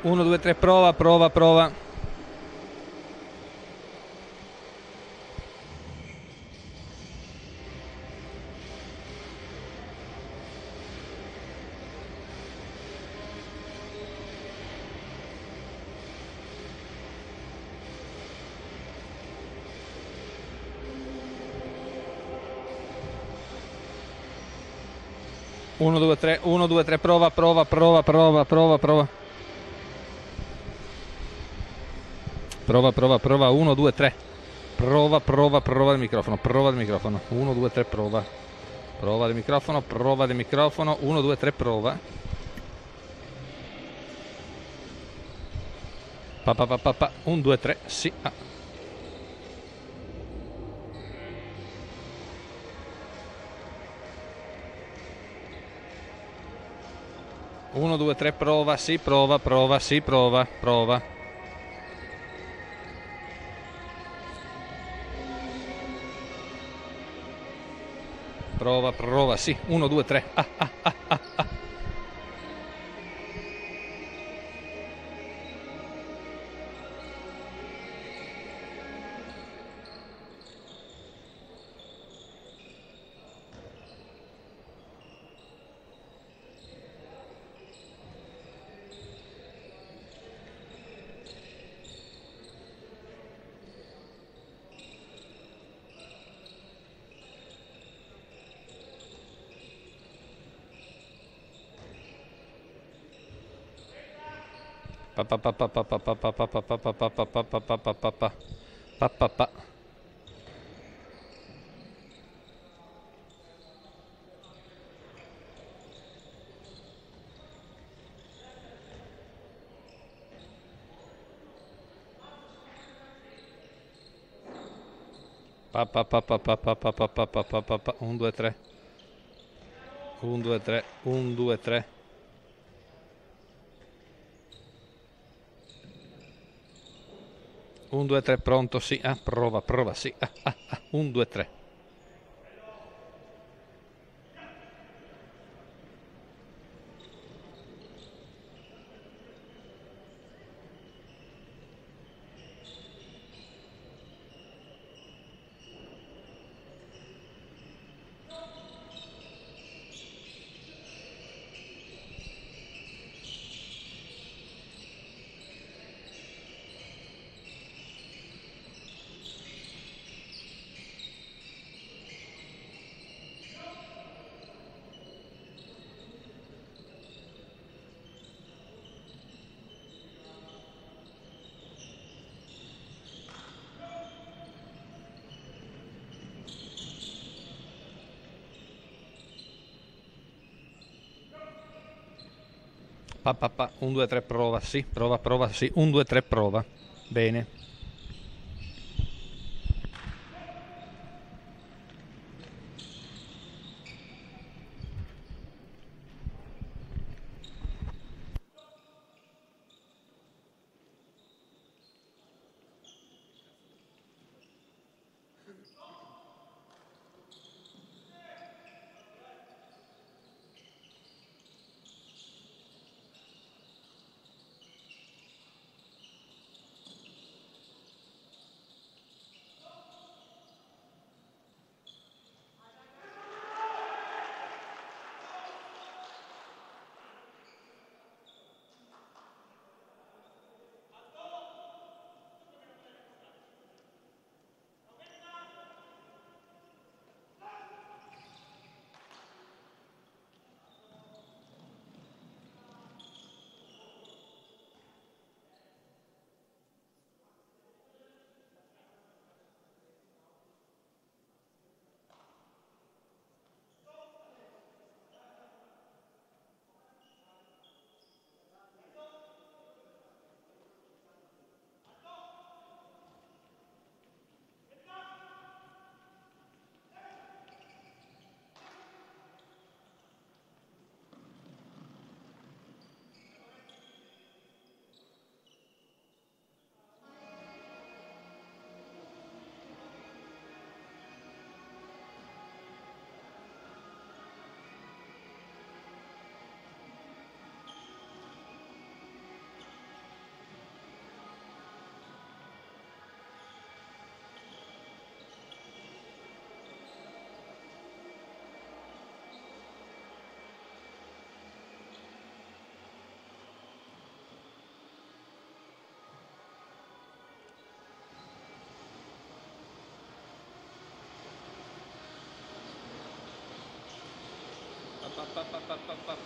1, 2, 3, prova, prova, prova. Uno, due, tre, 1, 2, 3, prova, prova, prova, prova, prova, prova. Prova, prova, prova, 1, 2, 3. Prova, prova, prova il microfono, prova il microfono. 1, 2, 3, prova. Prova il microfono, prova il microfono. 1, 2, 3, prova. Pa, pa, pa, pa, pa. 1, 2, 3, sì. Ah. 1, 2, 3, prova, sì, prova, prova, sì, prova, prova. Prova, prova, sì, 1, 2, 3. Ah, ah, ah, ah, ah. Pa, pa, pa, pa, pa, pa, pa, pa, pa, pa, pa, pa, pa, pa, pa, pa, pa, pa, pa, pa. Pa, pa, pa. Pa, pa, pa, pa, pa, pa, pa, pa, pa, pa, pa, pa, pa. 1, 2, 3. 1, 2, 3. 1, 2, 3. 1, 2, 3, pronto, sì. Ah, prova, prova, sì. Ah, ah, ah. 1, 2, 3. Pa, pa, pa. 1, 2, 3, prova, sì. Prova, prova, sì. 1, 2, 3, prova. Bene. Up, up, up, up, up, up.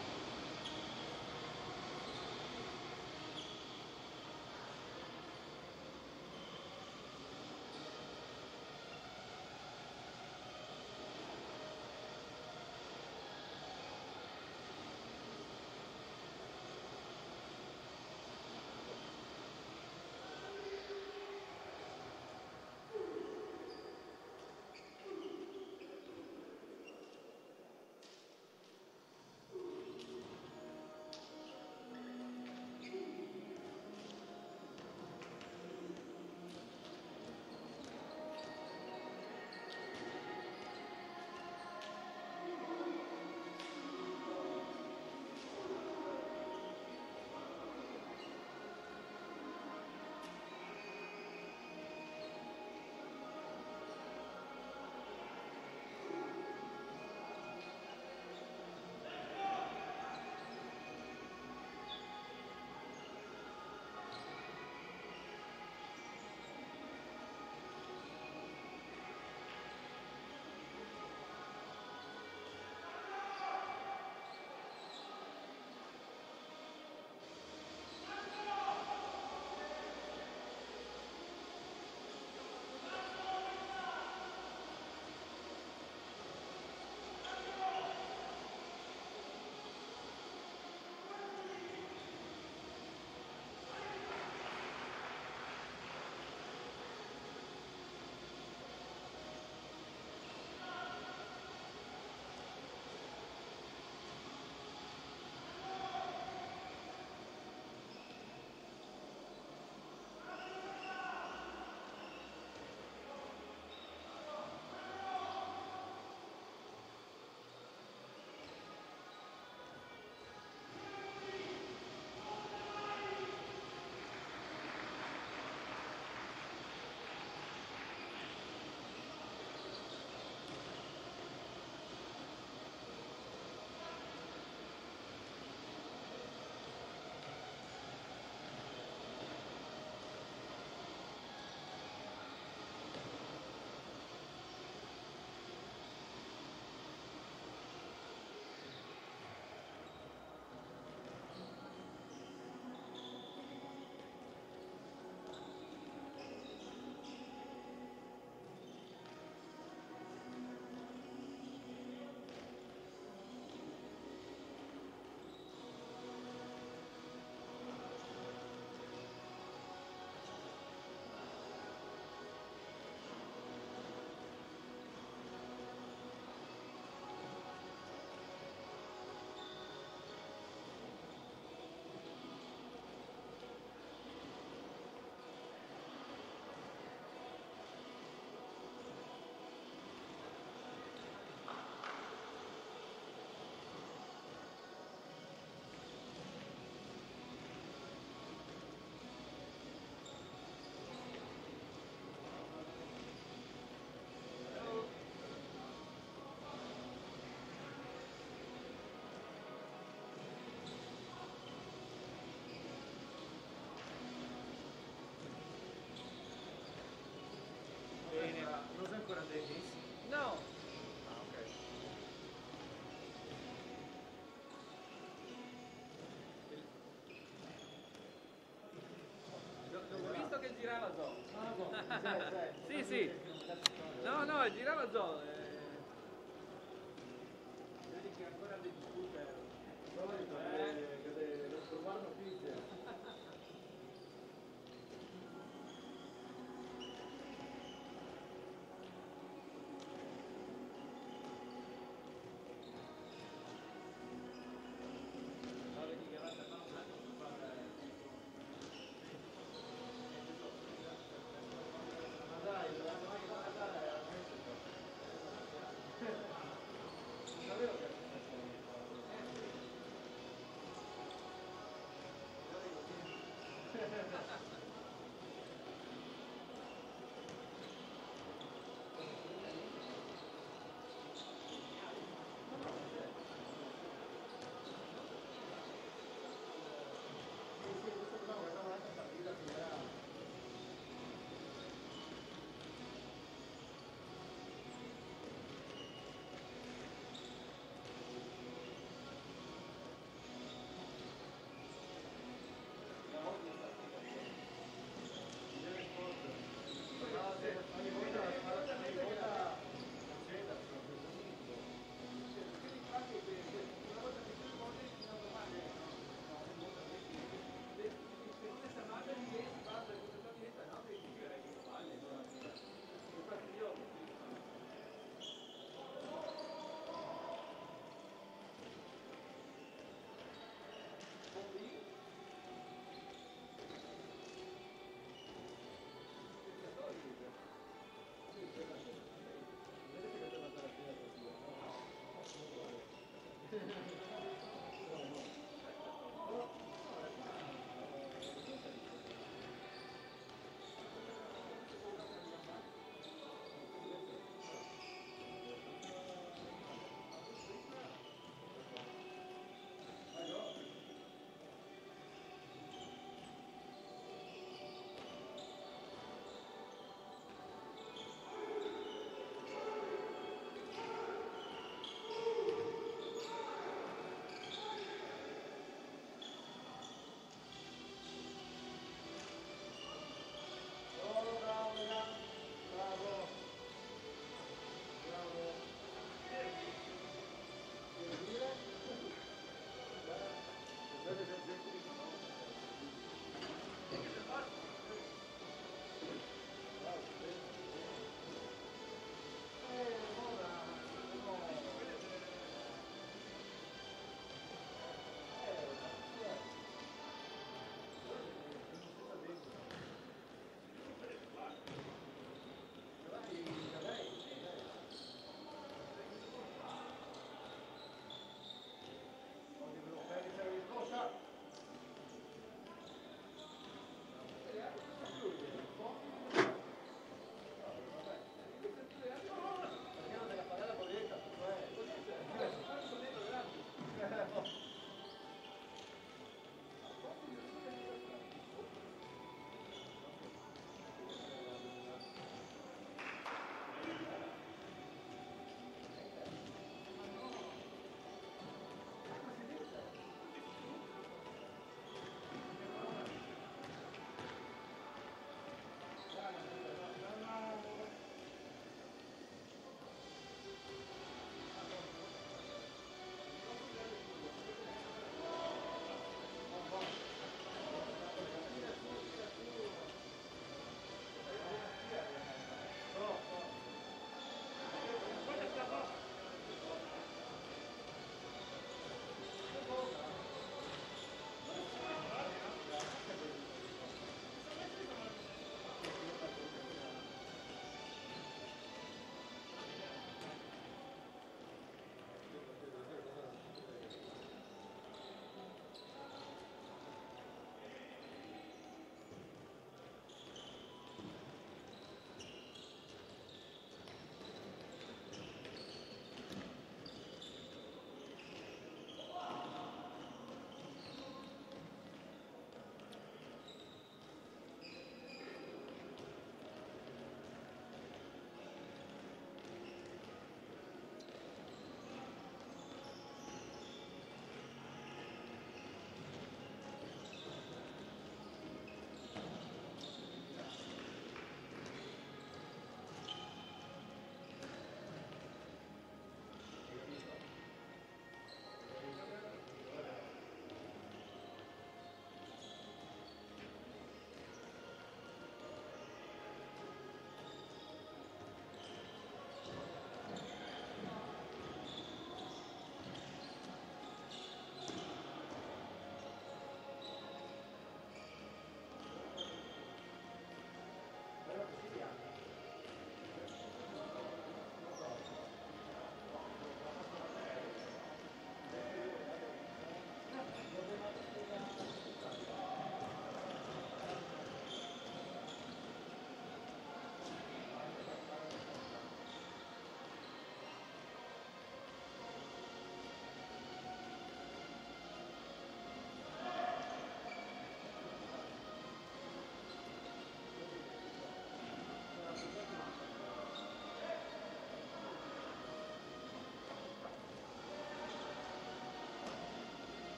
Non sei ancora Dennis? No, Ah, ok. ho visto che girava Zo. Ah, no, Sì, sì. No, no, girava Zo. Vedi che ancora devi discutere. Solito che lo trovano pizza. Ma dai, dai, dai, dai,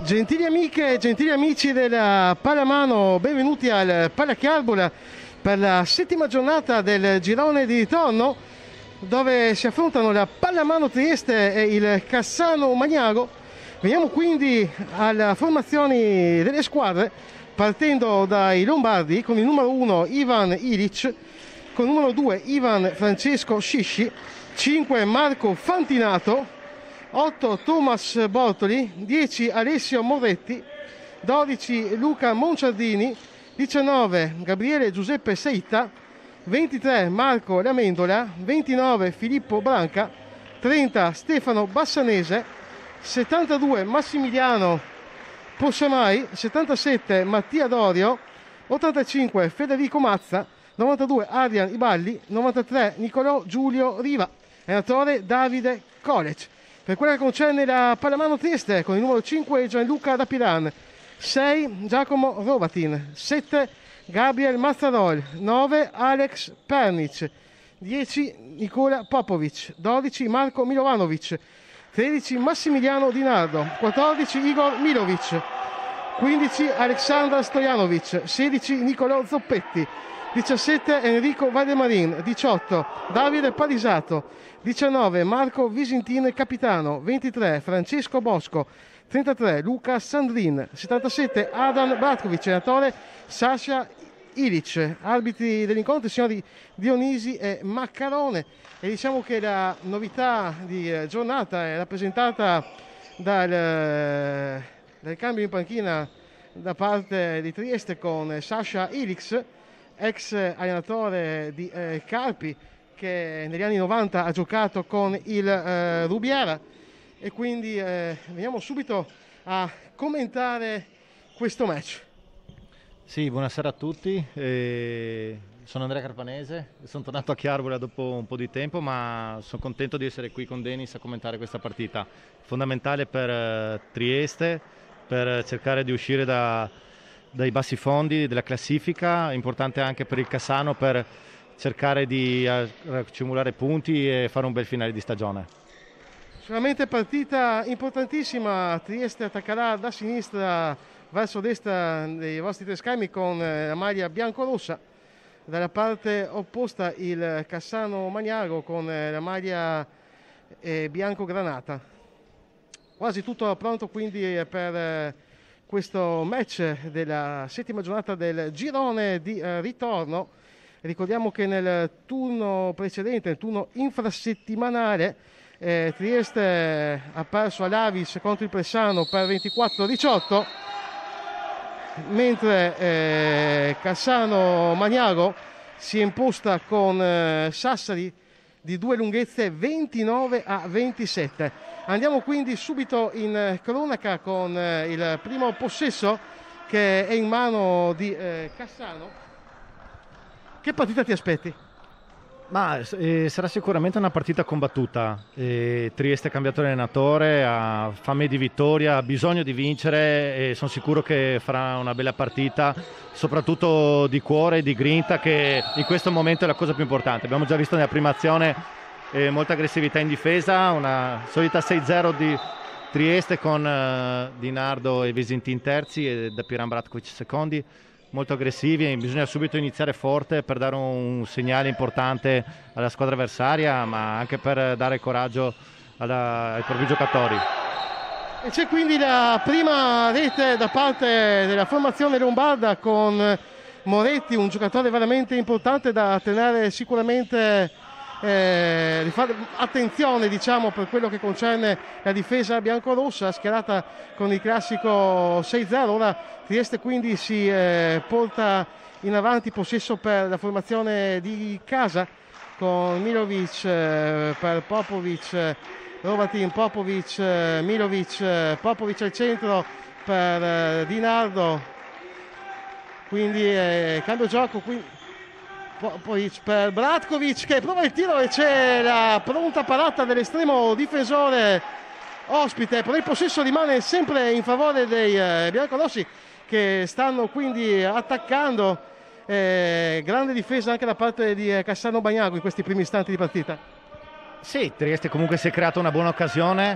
Gentili amiche e gentili amici della pallamano, benvenuti al Pallachiarbola per la settima giornata del girone di ritorno, dove si affrontano la Pallamano Trieste e il Cassano Magnago. Veniamo quindi alle formazioni delle squadre, partendo dai lombardi con il numero 1 Ivan Ilic, con il numero 2 Ivan Francesco Scisci, 5 Marco Fantinato, 8 Thomas Bortoli, 10 Alessio Moretti, 12 Luca Monciardini, 19 Gabriele Giuseppe Seitta, 23 Marco Lamendola, 29 Filippo Branca, 30 Stefano Bassanese, 72 Massimiliano Possamai, 77 Mattia Dorio, 85 Federico Mazza, 92 Adrian Iballi, 93 Nicolò Giulio Riva, allenatore Davide Kolec. Per quella che concerne la Pallamano Trieste, con il numero 5 Gianluca Rapiran, 6 Giacomo Robatin, 7 Gabriel Mazzarol, 9 Alex Pernic, 10 Nicola Popovic, 12 Marco Milovanovic, 13 Massimiliano Di Nardo, 14 Igor Milovic, 15 Aleksandar Stojanovic, 16 Nicolò Zoppetti, 17 Enrico Valdemarin, 18 Davide Parisato, 19 Marco Visintin Capitano, 23 Francesco Bosco, 33 Luca Sandrin, 77 Adam Bratkovic, allenatore Sasha Ilic. Arbitri dell'incontro signori Dionisi e Maccarone, e diciamo che la novità di giornata è rappresentata dal cambio in panchina da parte di Trieste con Sasha Ilic, ex allenatore di Carpi, che negli anni 90 ha giocato con il Rubiera, e quindi veniamo subito a commentare questo match. Sì, buonasera a tutti, sono Andrea Carpanese, sono tornato a Chiarbola dopo un po' di tempo, ma sono contento di essere qui con Denis a commentare questa partita, fondamentale per Trieste, per cercare di uscire dai bassi fondi della classifica, importante anche per il Cassano per cercare di accumulare punti e fare un bel finale di stagione. Sicuramente partita importantissima. Trieste attaccherà da sinistra verso destra dei vostri tre schermi con la maglia bianco-rossa, dalla parte opposta il Cassano Magnago con la maglia bianco-granata. Quasi tutto pronto quindi per questo match della settima giornata del girone di ritorno. Ricordiamo che nel turno precedente, nel turno infrasettimanale, Trieste ha perso all'Avis contro il Pressano per 24-18, mentre Cassano Magnago si è imposta con Sassari di due lunghezze 29-27. Andiamo quindi subito in cronaca con il primo possesso, che è in mano di Cassano. Che partita ti aspetti? Ma sarà sicuramente una partita combattuta. Trieste ha cambiato allenatore, ha fame di vittoria, ha bisogno di vincere e sono sicuro che farà una bella partita, soprattutto di cuore e di grinta, che in questo momento è la cosa più importante. Abbiamo già visto nella prima azione molta aggressività in difesa, una solita 6-0 di Trieste con Di Nardo e Visintin terzi e Dapiran Bratkovic secondi. Molto aggressivi, e bisogna subito iniziare forte per dare un segnale importante alla squadra avversaria, ma anche per dare coraggio ai propri giocatori. E c'è quindi la prima rete da parte della formazione lombarda con Moretti, un giocatore veramente importante da tenere sicuramente di fare attenzione, diciamo, per quello che concerne la difesa biancorossa, schierata con il classico 6-0. Ora Trieste quindi si porta in avanti possesso per la formazione di casa, con Milovic per Popovic, Rovatin, Popovic, Milovic, Popovic al centro per Di Nardo, quindi cambio gioco poi per Bratkovic, che prova il tiro e c'è la pronta parata dell'estremo difensore ospite, però il possesso rimane sempre in favore dei biancorossi, che stanno quindi attaccando. Grande difesa anche da parte di Cassano Magnago in questi primi istanti di partita. Sì, Trieste comunque si è creata una buona occasione,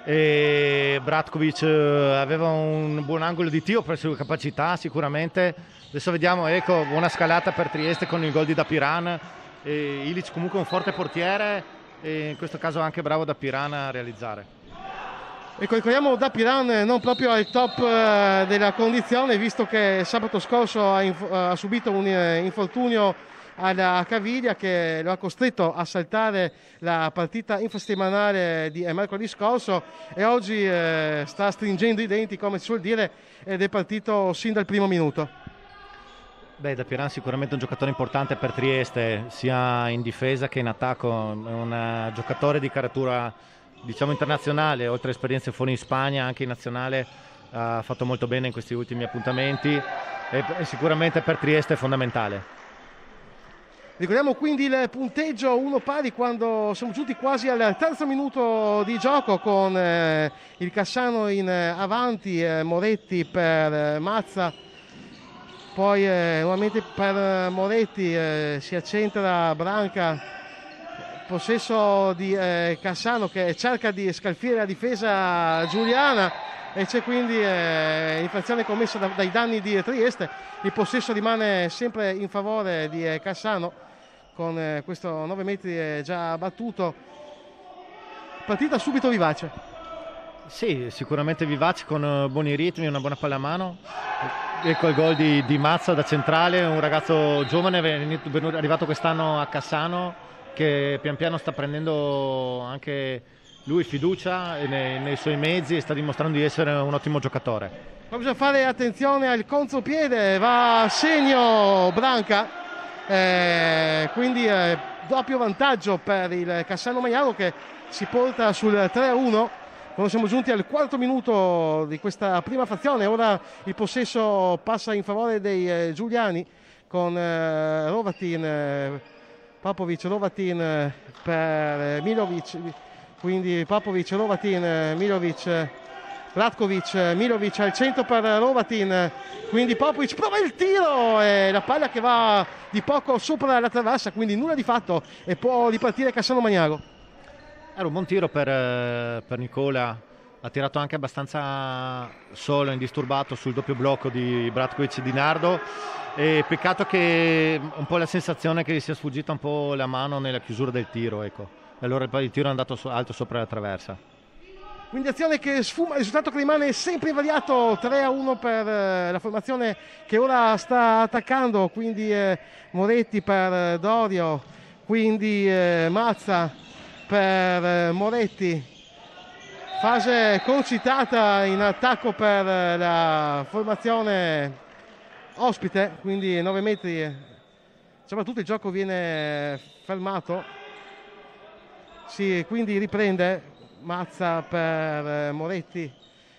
e Bratkovic aveva un buon angolo di tiro per le sue capacità sicuramente. Adesso vediamo, ecco, buona scalata per Trieste con il gol di Dapiran. Ilic comunque un forte portiere e in questo caso anche bravo Dapiran a realizzare. Ecco, ricordiamo Dapiran non proprio al top della condizione, visto che sabato scorso ha subito un infortunio alla caviglia che lo ha costretto a saltare la partita infrasettimanale di mercoledì scorso e oggi sta stringendo i denti, come si suol dire, ed è partito sin dal primo minuto. Beh, Dapiran sicuramente un giocatore importante per Trieste, sia in difesa che in attacco, è un giocatore di caratura, diciamo, internazionale, oltre a esperienze fuori in Spagna, anche in nazionale ha fatto molto bene in questi ultimi appuntamenti e sicuramente per Trieste è fondamentale. Ricordiamo quindi il punteggio 1-1 quando siamo giunti quasi al terzo minuto di gioco con il Cassano in avanti, Moretti per Mazza, poi nuovamente per Moretti si accentra Branca, possesso di Cassano che cerca di scalfire la difesa giuliana e c'è quindi infrazione commessa dai danni di Trieste. Il possesso rimane sempre in favore di Cassano con questo 9 metri già battuto. Partita subito vivace. Sì, sicuramente vivace, con buoni ritmi, una buona pallamano. Ecco il gol di Mazza da centrale, un ragazzo giovane arrivato quest'anno a Cassano che pian piano sta prendendo anche lui fiducia nei suoi mezzi e sta dimostrando di essere un ottimo giocatore. Ma bisogna fare attenzione al contropiede, va a segno Branca. Quindi doppio vantaggio per il Cassano Maiano che si porta sul 3-1 quando siamo giunti al quarto minuto di questa prima frazione. Ora il possesso passa in favore dei giuliani con Rovatin, Popovic, Rovatin per Milovic, quindi Popovic, Rovatin, Milovic, Bratkovic, Milovic al centro per Rovatin, quindi Popovic prova il tiro e la palla che va di poco sopra la traversa, quindi nulla di fatto e può ripartire Cassano Magnago. Era un buon tiro per Nicola, ha tirato anche abbastanza solo, indisturbato sul doppio blocco di Bratkovic e Di Nardo, e peccato che un po' la sensazione che gli sia sfuggita un po' la mano nella chiusura del tiro, ecco. E allora il tiro è andato alto sopra la traversa. Quindi azione che sfuma, il risultato che rimane sempre invariato, 3-1 per la formazione che ora sta attaccando, quindi Moretti per Dorio, quindi Mazza per Moretti, fase concitata in attacco per la formazione ospite, quindi 9 metri, soprattutto il gioco viene fermato, sì, quindi riprende. Mazza per Moretti,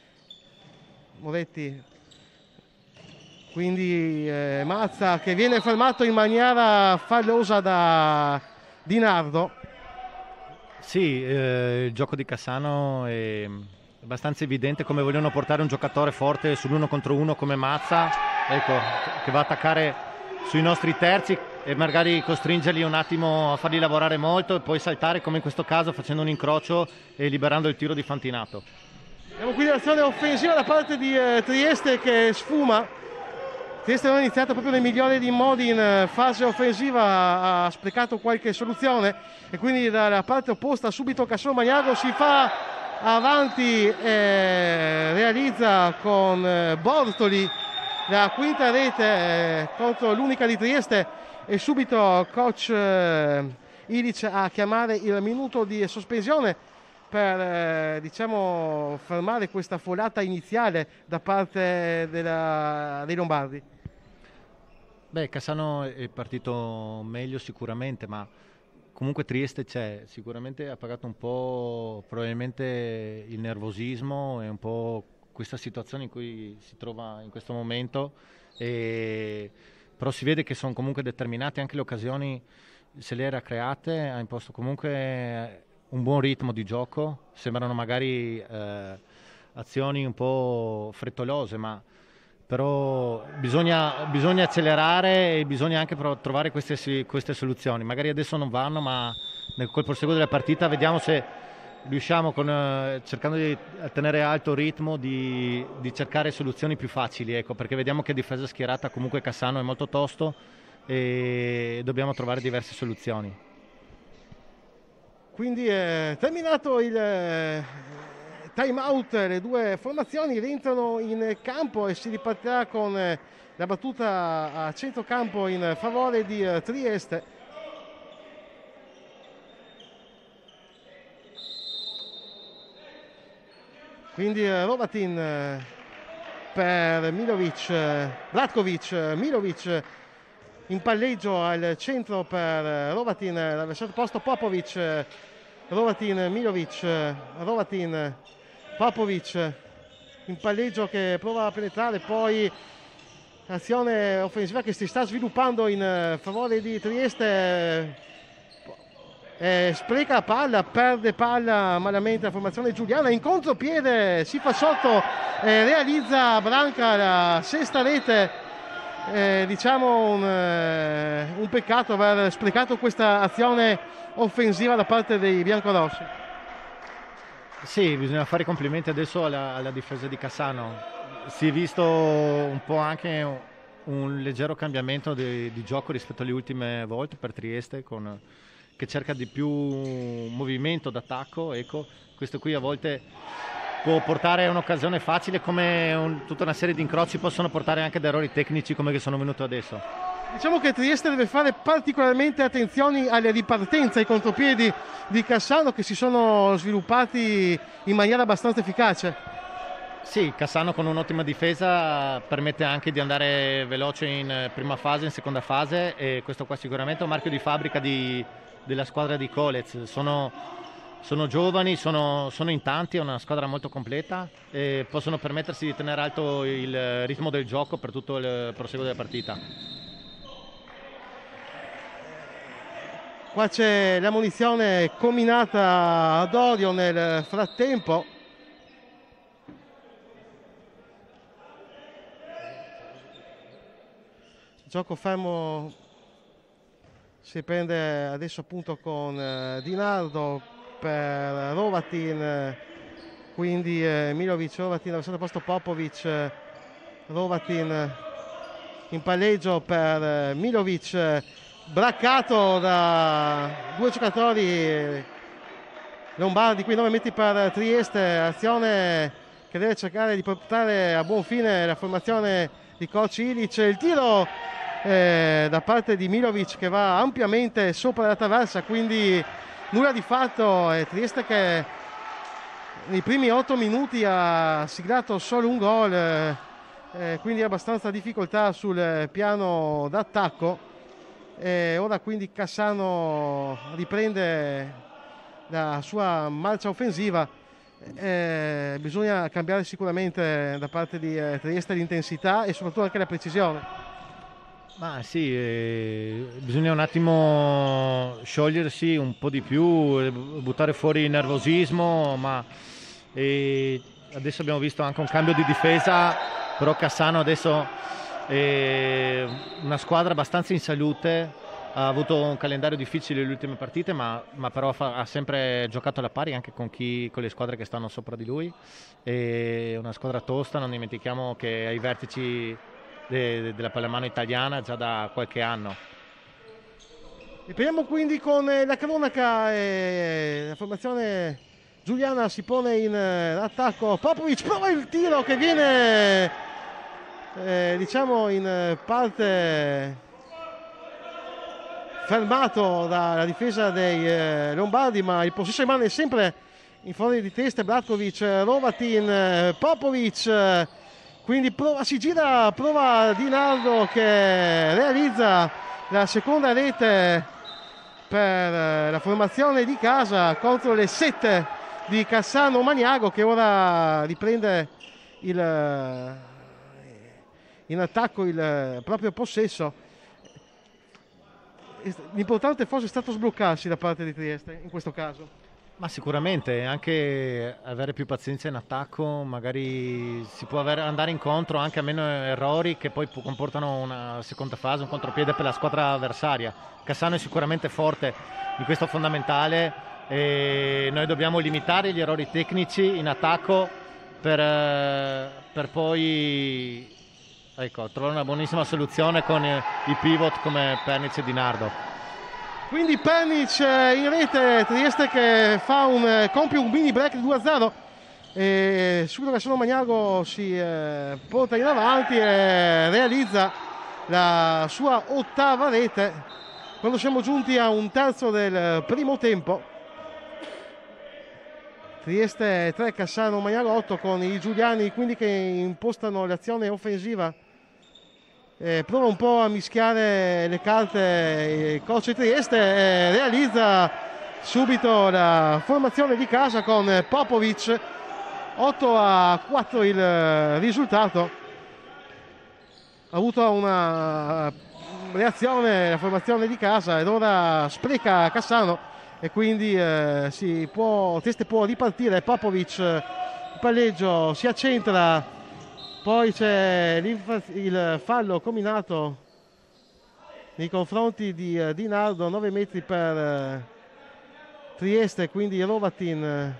quindi Mazza che viene fermato in maniera fallosa da Di Nardo. Sì, il gioco di Cassano è abbastanza evidente come vogliono portare un giocatore forte sull'1 contro 1 come Mazza, ecco, che va a attaccare sui nostri terzi e magari costringerli un attimo a farli lavorare molto e poi saltare come in questo caso facendo un incrocio e liberando il tiro di Fantinato. Abbiamo qui l'azione offensiva da parte di Trieste che sfuma. Trieste non è iniziata proprio nel migliore dei modi in fase offensiva, ha sprecato qualche soluzione e quindi dalla parte opposta subito Cassano Magnago si fa avanti e realizza con Bortoli la quinta rete contro l'unica di Trieste e subito coach Ilic a chiamare il minuto di sospensione per diciamo fermare questa folata iniziale da parte dei lombardi. Beh, Cassano è partito meglio sicuramente, ma comunque Trieste c'è, sicuramente ha pagato un po' probabilmente il nervosismo e un po' questa situazione in cui si trova in questo momento, però si vede che sono comunque determinati, anche le occasioni se le era create, ha imposto comunque un buon ritmo di gioco, sembrano magari azioni un po' frettolose, ma però bisogna accelerare e bisogna anche trovare queste soluzioni. Magari adesso non vanno, ma col proseguo della partita vediamo se riusciamo cercando di tenere alto il ritmo di cercare soluzioni più facili, ecco, perché vediamo che difesa schierata comunque Cassano è molto tosto e dobbiamo trovare diverse soluzioni. Quindi è terminato il time out, le due formazioni rientrano in campo e si ripartirà con la battuta a centrocampo in favore di Trieste. Quindi Rovatin per Milovic, Bratkovic, Milovic in palleggio al centro per Rovatin, l'avversario posto Popovic, Rovatin, Milovic, Rovatin, Popovic in palleggio che prova a penetrare, poi azione offensiva che si sta sviluppando in favore di Trieste. Spreca palla, perde palla malamente la formazione giuliana, in contropiede si fa sotto, realizza Branca la sesta rete. Diciamo un peccato aver sprecato questa azione offensiva da parte dei biancorossi. Sì, bisogna fare i complimenti adesso alla difesa di Cassano. Si è visto un po' anche un leggero cambiamento di gioco rispetto alle ultime volte per Trieste, che cerca di più movimento d'attacco. Ecco, questo qui a volte può portare a un'occasione facile, come tutta una serie di incroci possono portare anche ad errori tecnici come che sono venuti adesso. Diciamo che Trieste deve fare particolarmente attenzione alle ripartenze, ai contropiedi di Cassano che si sono sviluppati in maniera abbastanza efficace. Sì, Cassano con un'ottima difesa permette anche di andare veloce in prima fase, in seconda fase, e questo qua sicuramente è un marchio di fabbrica della squadra di Colez. Sono giovani, sono in tanti, è una squadra molto completa e possono permettersi di tenere alto il ritmo del gioco per tutto il proseguo della partita. Qua c'è la munizione combinata ad Orio nel frattempo. Gioco fermo si prende adesso appunto con Di Nardo per Rovatin, quindi Milovic, Rovatin, avversario posto Popovic, Rovatin in palleggio per Milovic, braccato da due giocatori lombardi, qui 9 metri per Trieste, azione che deve cercare di portare a buon fine la formazione di coach Ilic. Il tiro da parte di Milovic che va ampiamente sopra la traversa, quindi nulla di fatto. Trieste che nei primi 8 minuti ha siglato solo un gol, quindi abbastanza difficoltà sul piano d'attacco. Ora quindi Cassano riprende la sua marcia offensiva. Bisogna cambiare sicuramente da parte di Trieste l'intensità e soprattutto anche la precisione. Ma sì, bisogna un attimo sciogliersi un po' di più, buttare fuori il nervosismo, ma adesso abbiamo visto anche un cambio di difesa, però Cassano adesso è una squadra abbastanza in salute, ha avuto un calendario difficile le ultime partite, ma però ha sempre giocato alla pari anche con le squadre che stanno sopra di lui. È una squadra tosta, non dimentichiamo che ai vertici della pallamano italiana già da qualche anno. Riprendiamo quindi con la cronaca. La formazione giuliana si pone in attacco. Popovic prova il tiro che viene diciamo in parte fermato dalla difesa dei lombardi, ma il possesso rimane sempre in favore di Trieste. Bratkovic, Rovatin, Popovic, quindi si gira, prova Di Nardo che realizza la seconda rete per la formazione di casa contro le 7 di Cassano Maniago, che ora riprende in attacco il proprio possesso. L'importante forse è stato sbloccarsi da parte di Trieste in questo caso. Ma sicuramente anche avere più pazienza in attacco, magari si può andare incontro anche a meno errori che poi comportano una seconda fase, un contropiede per la squadra avversaria. Cassano è sicuramente forte in questo fondamentale, e noi dobbiamo limitare gli errori tecnici in attacco per poi trovare una buonissima soluzione con i pivot come Pernic e Di Nardo. Quindi Pernic in rete, Trieste che compie un mini break 2-0 e subito Cassano Magnago si porta in avanti e realizza la sua 8ª rete quando siamo giunti a un terzo del primo tempo. Trieste 3, Cassano Magnago 8, con i Giuliani quindi che impostano l'azione offensiva. Prova un po' a mischiare le carte il coach Trieste e realizza subito la formazione di casa con Popovic. 8-4 il risultato. Ha avuto una reazione la formazione di casa ed ora spreca Cassano e quindi Trieste può ripartire. Popovic, il palleggio, si accentra. Poi c'è il fallo combinato nei confronti di Di Nardo, 9 metri per Trieste, quindi Rovatin,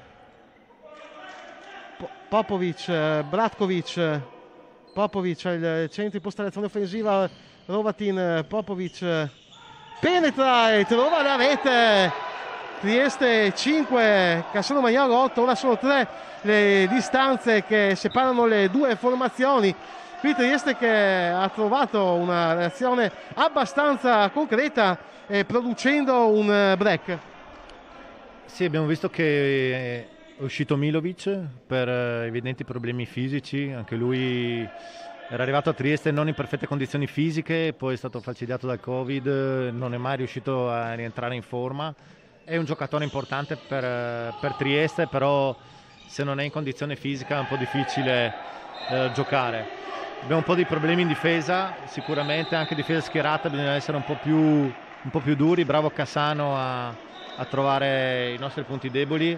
Popovic, Bratkovic, Popovic il centro imposta l'azione offensiva, Rovatin, Popovic penetra e trova la rete. Trieste 5, Cassano Magnago 8, ora sono 3 le distanze che separano le due formazioni. Qui Trieste che ha trovato una reazione abbastanza concreta producendo un break. Sì, abbiamo visto che è uscito Milovic per evidenti problemi fisici, anche lui era arrivato a Trieste non in perfette condizioni fisiche, poi è stato falcidiato dal Covid, non è mai riuscito a rientrare in forma. È un giocatore importante per Trieste, però se non è in condizione fisica è un po' difficile giocare. Abbiamo un po' di problemi in difesa, sicuramente anche difesa schierata bisogna essere un po' più duri. Bravo Cassano a trovare i nostri punti deboli.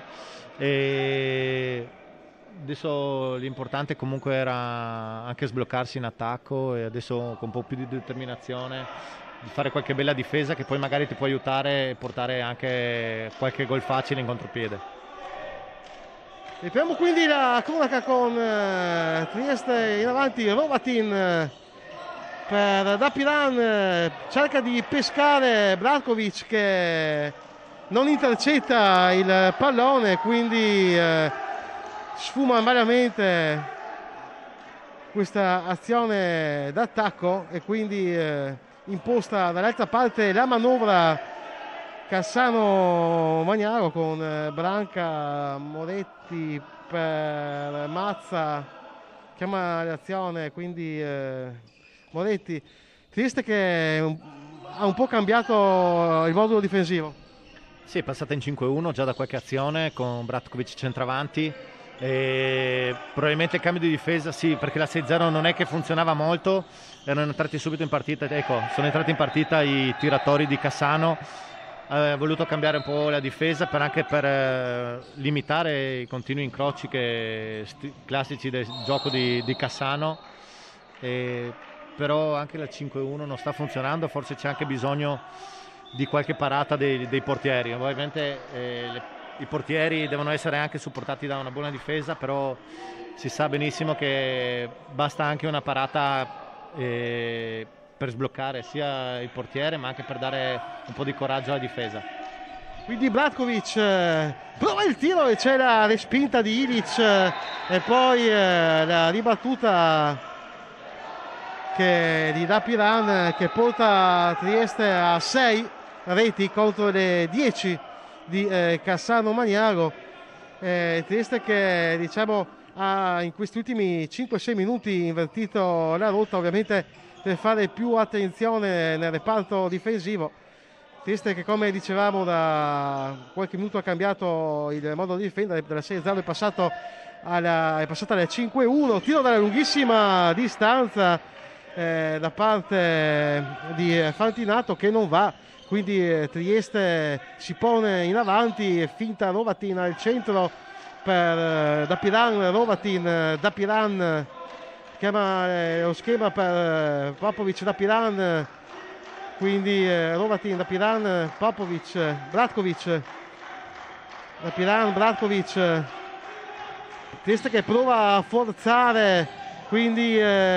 E adesso l'importante comunque era anche sbloccarsi in attacco e adesso con un po' più di determinazione di fare qualche bella difesa che poi magari ti può aiutare e portare anche qualche gol facile in contropiede. Ripiamo quindi la cronaca con Trieste in avanti. Rovatin per Dapiran, cerca di pescare Bratkovic che non intercetta il pallone, quindi sfuma malamente questa azione d'attacco e quindi imposta dall'altra parte la manovra Cassano Magnago con Branca, Moretti per Mazza, chiama l'azione quindi Moretti. Trieste che ha un po' cambiato il modulo difensivo. Sì, è passata in 5-1 già da qualche azione con Bratkovic centravanti e probabilmente il cambio di difesa sì, perché la 6-0 non è che funzionava molto, erano entrati subito in partita, sono entrati in partita i tiratori di Cassano, ha voluto cambiare un po' la difesa anche per limitare i continui incroci classici del gioco di Cassano, però anche la 5-1 non sta funzionando, forse c'è anche bisogno di qualche parata dei portieri. Ovviamente i portieri devono essere anche supportati da una buona difesa, però si sa benissimo che basta anche una parata per sbloccare sia il portiere ma anche per dare un po' di coraggio alla difesa. Quindi Bratkovic prova il tiro e c'è la respinta di Ilic e poi la ribattuta di Dapiran che porta Trieste a 6 reti contro le 10 di Cassano Magnago. Trieste che diciamo ha in questi ultimi 5-6 minuti invertito la rotta, ovviamente per fare più attenzione nel reparto difensivo. Trieste che, come dicevamo, da qualche minuto ha cambiato il modo di difendere, dalla 6-0 è passata alla 5-1, tiro dalla lunghissima distanza da parte di Fantinato che non va, quindi Trieste si pone in avanti, finta Rovatin al centro per Dapiran, Dapiran chiama lo schema per Popovic, Dapiran, quindi Rovatin, Dapiran, Popovic, Bratkovic, Dapiran, Bratkovic, Trieste che prova a forzare, quindi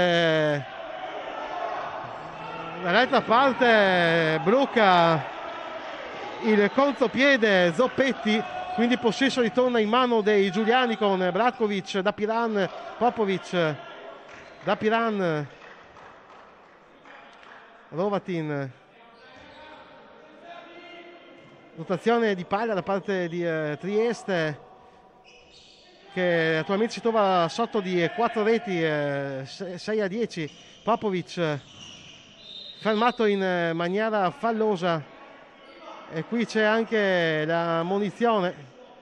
dall'altra parte blocca il contropiede Zoppetti, quindi possesso ritorna in mano dei giuliani con Bratkovic, Dapiran, Popovic, Dapiran, Rovatin. Rotazione di palla da parte di Trieste, che attualmente si trova sotto di 4 reti, 6-10. Popovic fermato in maniera fallosa, e qui c'è anche la munizione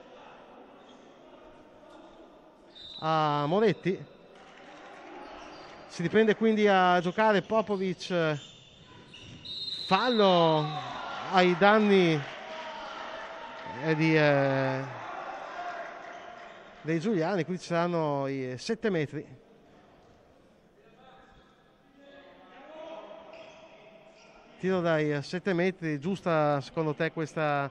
a Moretti. Si riprende quindi a giocare Popovic, fallo ai danni dei giuliani, qui ci saranno i 7 metri. Tiro dai 7 metri, giusta secondo te questa?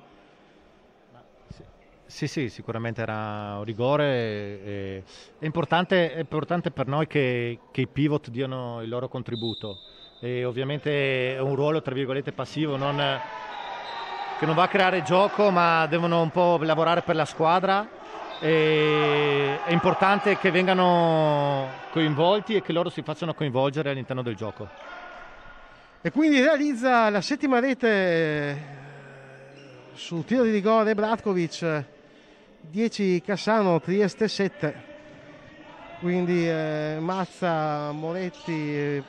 Sì, sicuramente era un rigore. È importante per noi che i pivot diano il loro contributo, e ovviamente è un ruolo tra virgolette passivo, che non va a creare gioco, ma devono un po' lavorare per la squadra. È importante che vengano coinvolti e che loro si facciano coinvolgere all'interno del gioco. E quindi realizza la 7ª rete su tiro di rigore Bratkovic, 10 Cassano, Trieste 7. Quindi Mazza, Moretti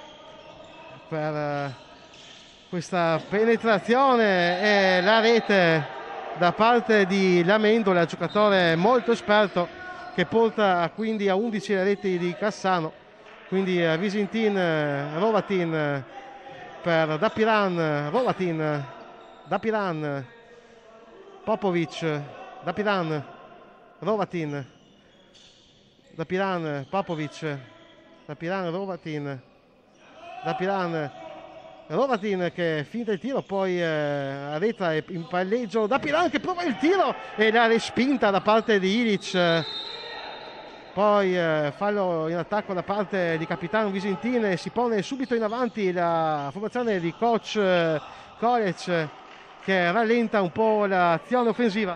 per questa penetrazione, e la rete da parte di Lamendola, giocatore molto esperto, che porta quindi a 11 le reti di Cassano. Quindi Visintin, Rovatin per Dapiran, Rovatin, Dapiran, Popovic, Dapiran, Rovatin, Dapiran, Popovic, Dapiran, Rovatin, Dapiran, Rovatin che finta il tiro, poi arretra in palleggio Dapiran che prova il tiro e la respinta da parte di Ilic. Poi fallo in attacco da parte di capitano Visintin, e si pone subito in avanti la formazione di coach Kolec, che rallenta un po' l'azione offensiva.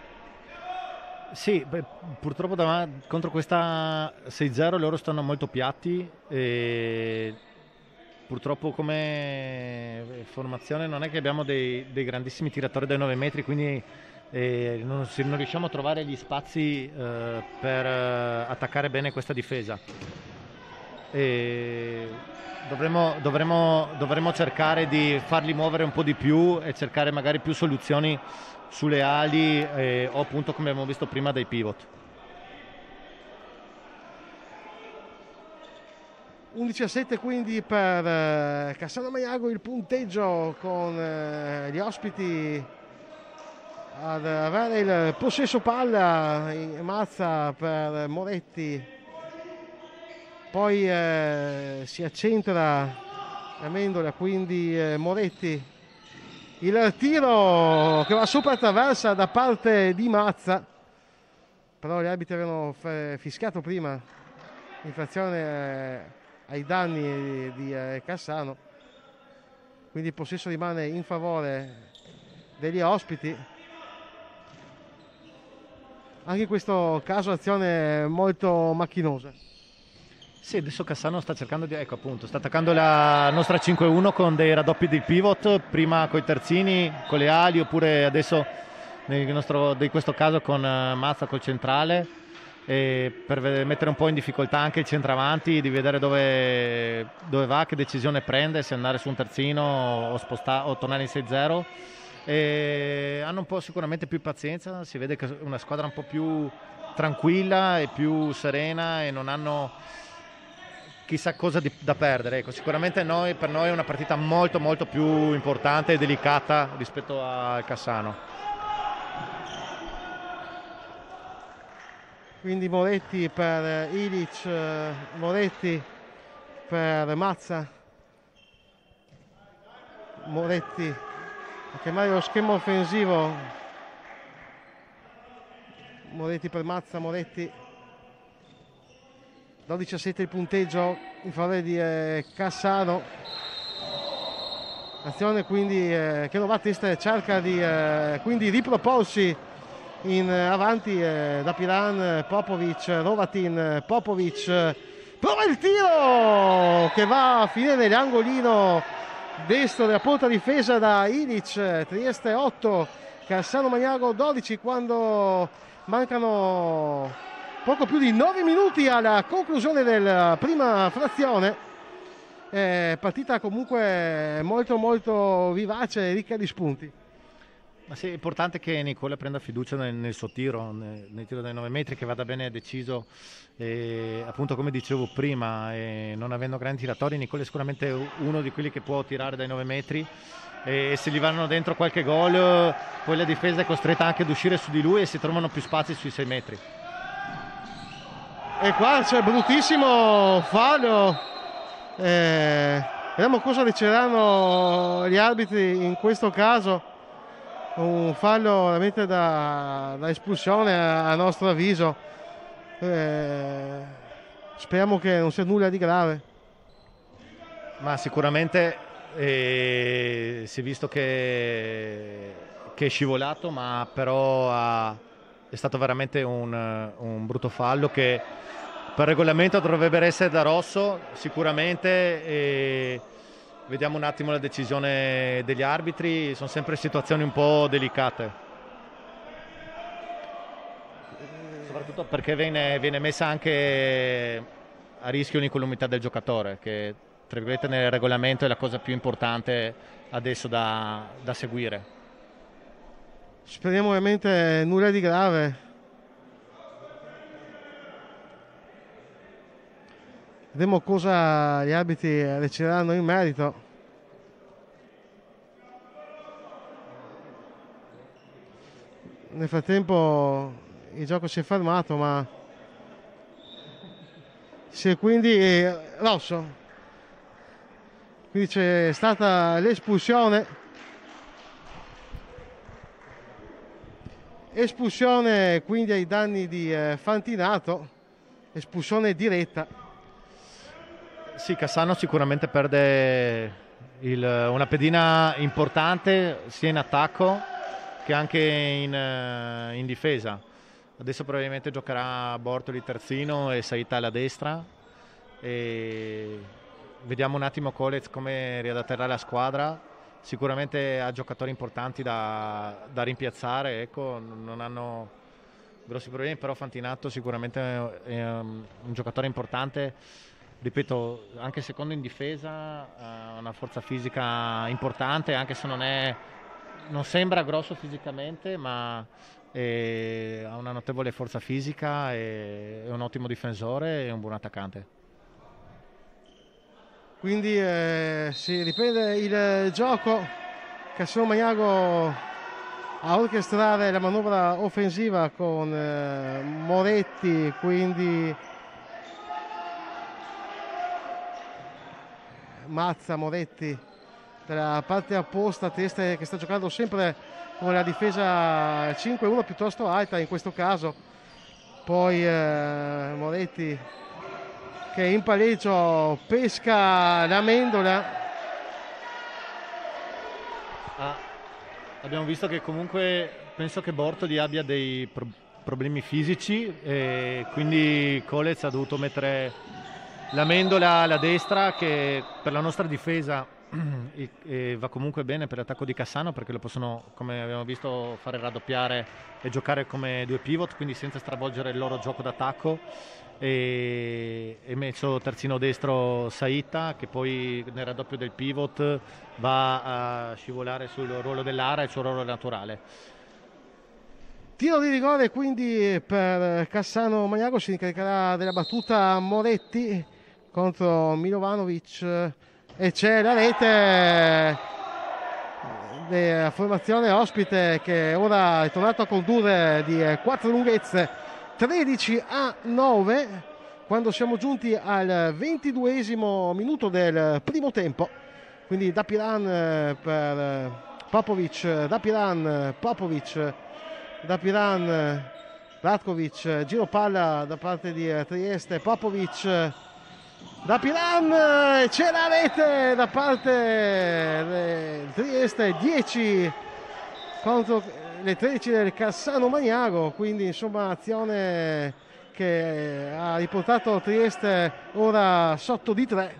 Sì, purtroppo contro questa 6-0 loro stanno molto piatti, e purtroppo come formazione non è che abbiamo dei grandissimi tiratori dai 9 metri, quindi non riusciamo a trovare gli spazi per attaccare bene questa difesa. Dovremmo cercare di farli muovere un po' di più e cercare magari più soluzioni sulle ali, o appunto come abbiamo visto prima dai pivot. 11-7 quindi per Cassano Maiago il punteggio, con gli ospiti ad avere il possesso palla in Mazza per Moretti, poi si accentra Amendola, quindi Moretti, il tiro che va sopra traversa da parte di Mazza, però gli arbitri avevano fischiato prima infrazione ai danni di Cassano, quindi il possesso rimane in favore degli ospiti. Anche in questo caso azione molto macchinosa. Sì, adesso Cassano sta cercando sta attaccando la nostra 5-1 con dei raddoppi di pivot, prima coi terzini, con le ali, oppure adesso in questo caso con Mazza col centrale, per mettere un po' in difficoltà anche il centravanti, di vedere dove va, che decisione prende, se andare su un terzino o tornare in 6-0. Hanno un po' sicuramente più pazienza, si vede che è una squadra un po' più tranquilla e più serena, e non hanno chissà cosa da perdere. Ecco, sicuramente per noi è una partita molto molto più importante e delicata rispetto al Cassano. Quindi Moretti per Ilic, Moretti per Mazza, Moretti a chiamare lo schema offensivo Moretti per Mazza, Moretti 12-7 il punteggio in favore di Cassano. Azione quindi che Novatist cerca di quindi riproporsi in avanti da Piran, Popovic, Rovatin, Popovic prova il tiro che va a finire nell'angolino destro della porta difesa da Ilic. Trieste 8, Cassano Magnago 12 quando mancano poco più di 9 minuti alla conclusione della prima frazione. Partita comunque molto molto vivace e ricca di spunti. Ma sì, è importante che Nicola prenda fiducia nel suo tiro, nel tiro dai 9 metri, che vada bene deciso. Appunto, come dicevo prima, non avendo grandi tiratori, Nicola è sicuramente uno di quelli che può tirare dai 9 metri. E se gli vanno dentro qualche gol, poi la difesa è costretta anche ad uscire su di lui e si trovano più spazi sui 6 metri. E qua c'è bruttissimo fallo. Vediamo cosa decideranno gli arbitri in questo caso. Un fallo veramente da espulsione a nostro avviso. Speriamo che non sia nulla di grave. Ma sicuramente si è visto che è scivolato, ma però è stato veramente un brutto fallo che per regolamento dovrebbe essere da rosso sicuramente. Vediamo un attimo la decisione degli arbitri, sono sempre situazioni un po' delicate, soprattutto perché viene messa anche a rischio l'incolumità del giocatore, che tra virgolette nel regolamento è la cosa più importante adesso da seguire. Speriamo ovviamente nulla di grave. Vedremo cosa gli arbitri decideranno in merito. Nel frattempo il gioco si è fermato, ma si è quindi rosso. Quindi c'è stata l'espulsione. Espulsione quindi ai danni di Fantinato. Espulsione diretta. Sì, Cassano sicuramente perde una pedina importante sia in attacco che anche in difesa. Adesso probabilmente giocherà Bortoli terzino e Saita alla destra. E vediamo un attimo Colez come riadatterà la squadra. Sicuramente ha giocatori importanti da rimpiazzare, ecco, non hanno grossi problemi, però Fantinato sicuramente è un giocatore importante. Ripeto, anche secondo in difesa ha una forza fisica importante, anche se non sembra grosso fisicamente, ma ha una notevole forza fisica, è un ottimo difensore e un buon attaccante. Quindi si riprende il gioco. Cassano Magnago a orchestrare la manovra offensiva con Moretti, quindi Mazza, Moretti dalla parte opposta, Trieste che sta giocando sempre con la difesa 5-1 piuttosto alta in questo caso. Poi Moretti che in palleggio pesca l'Amendola. Abbiamo visto che comunque penso che Bortoli abbia dei problemi fisici e quindi Colez ha dovuto mettere l'Amendola alla destra, che per la nostra difesa va comunque bene per l'attacco di Cassano, perché lo possono, come abbiamo visto, fare raddoppiare e giocare come due pivot, quindi senza stravolgere il loro gioco d'attacco. E messo terzino destro Saita, che poi nel raddoppio del pivot va a scivolare sul ruolo dell'area, il suo ruolo naturale. Tiro di rigore quindi per Cassano Magnago, si incaricherà della battuta Moretti contro Milovanovic e c'è la rete della formazione ospite, che ora è tornato a condurre di 4 lunghezze, 13-9, quando siamo giunti al 22esimo minuto del primo tempo. Quindi da Piran per Popovic, da Piran, Popovic, da Piran Bratkovic, giro palla da parte di Trieste, Popovic da Piran, c'è la rete da parte del Trieste, 10 contro le 13 del Cassano Magnago, quindi insomma azione che ha riportato Trieste ora sotto di 3.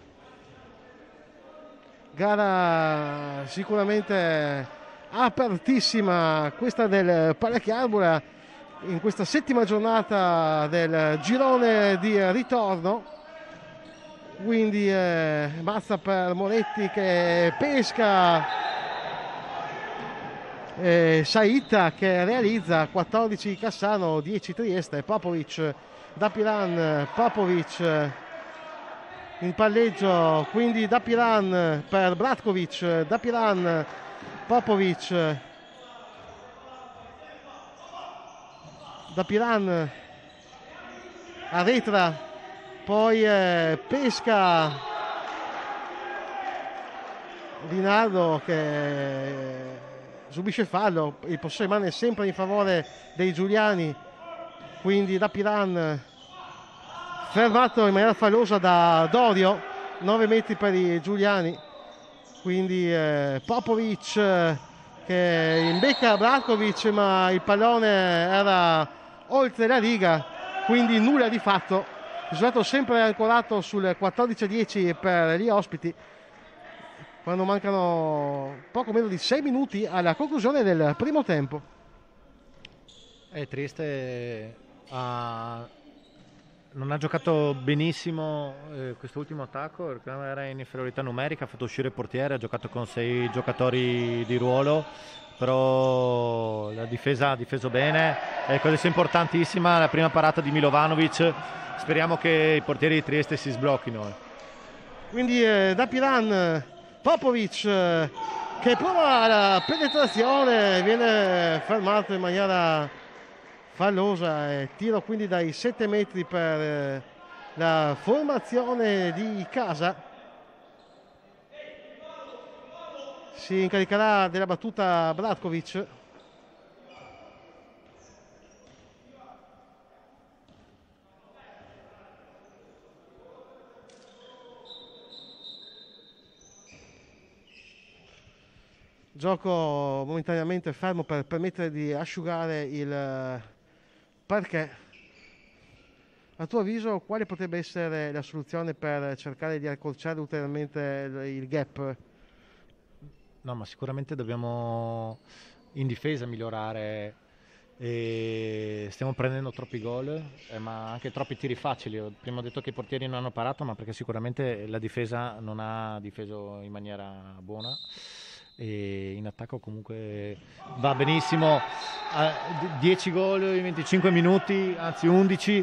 Gara sicuramente apertissima questa del Pallachiarbula in questa settima giornata del girone di ritorno, quindi mazza per Moretti che pesca, Saita che realizza, 14 Cassano, 10 Trieste, Popovic da Piran, Popovic in palleggio, quindi da Piran per Bratkovic, da Piran, Popovic, da Piran arretra, poi pesca Rinaldo che subisce fallo, il possesso rimane sempre in favore dei giuliani, quindi da Piran fermato in maniera fallosa da Dorio, 9 metri per i giuliani, quindi Popovic che imbecca Bratkovic, ma il pallone era oltre la riga, quindi nulla di fatto, risultato sempre ancorato sul 14-10 per gli ospiti quando mancano poco meno di 6 minuti alla conclusione del primo tempo. Trieste non ha giocato benissimo questo ultimo attacco, perché era in inferiorità numerica, ha fatto uscire il portiere, ha giocato con 6 giocatori di ruolo, però la difesa ha difeso bene. Cosa importantissima, la prima parata di Milovanovic, speriamo che i portieri di Trieste si sblocchino. Quindi da Piran, Popovic che prova la penetrazione, viene fermato in maniera fallosa e tiro quindi dai 7 metri per la formazione di casa. Si incaricherà della battuta Bratkovic. Gioco momentaneamente fermo per permettere di asciugare il parquet. A tuo avviso quale potrebbe essere la soluzione per cercare di accorciare ulteriormente il gap? No, ma sicuramente dobbiamo in difesa migliorare, e stiamo prendendo troppi gol, ma anche troppi tiri facili. Prima ho detto che i portieri non hanno parato, ma perché sicuramente la difesa non ha difeso in maniera buona. E in attacco comunque va benissimo, 10 gol in 25 minuti, anzi 11,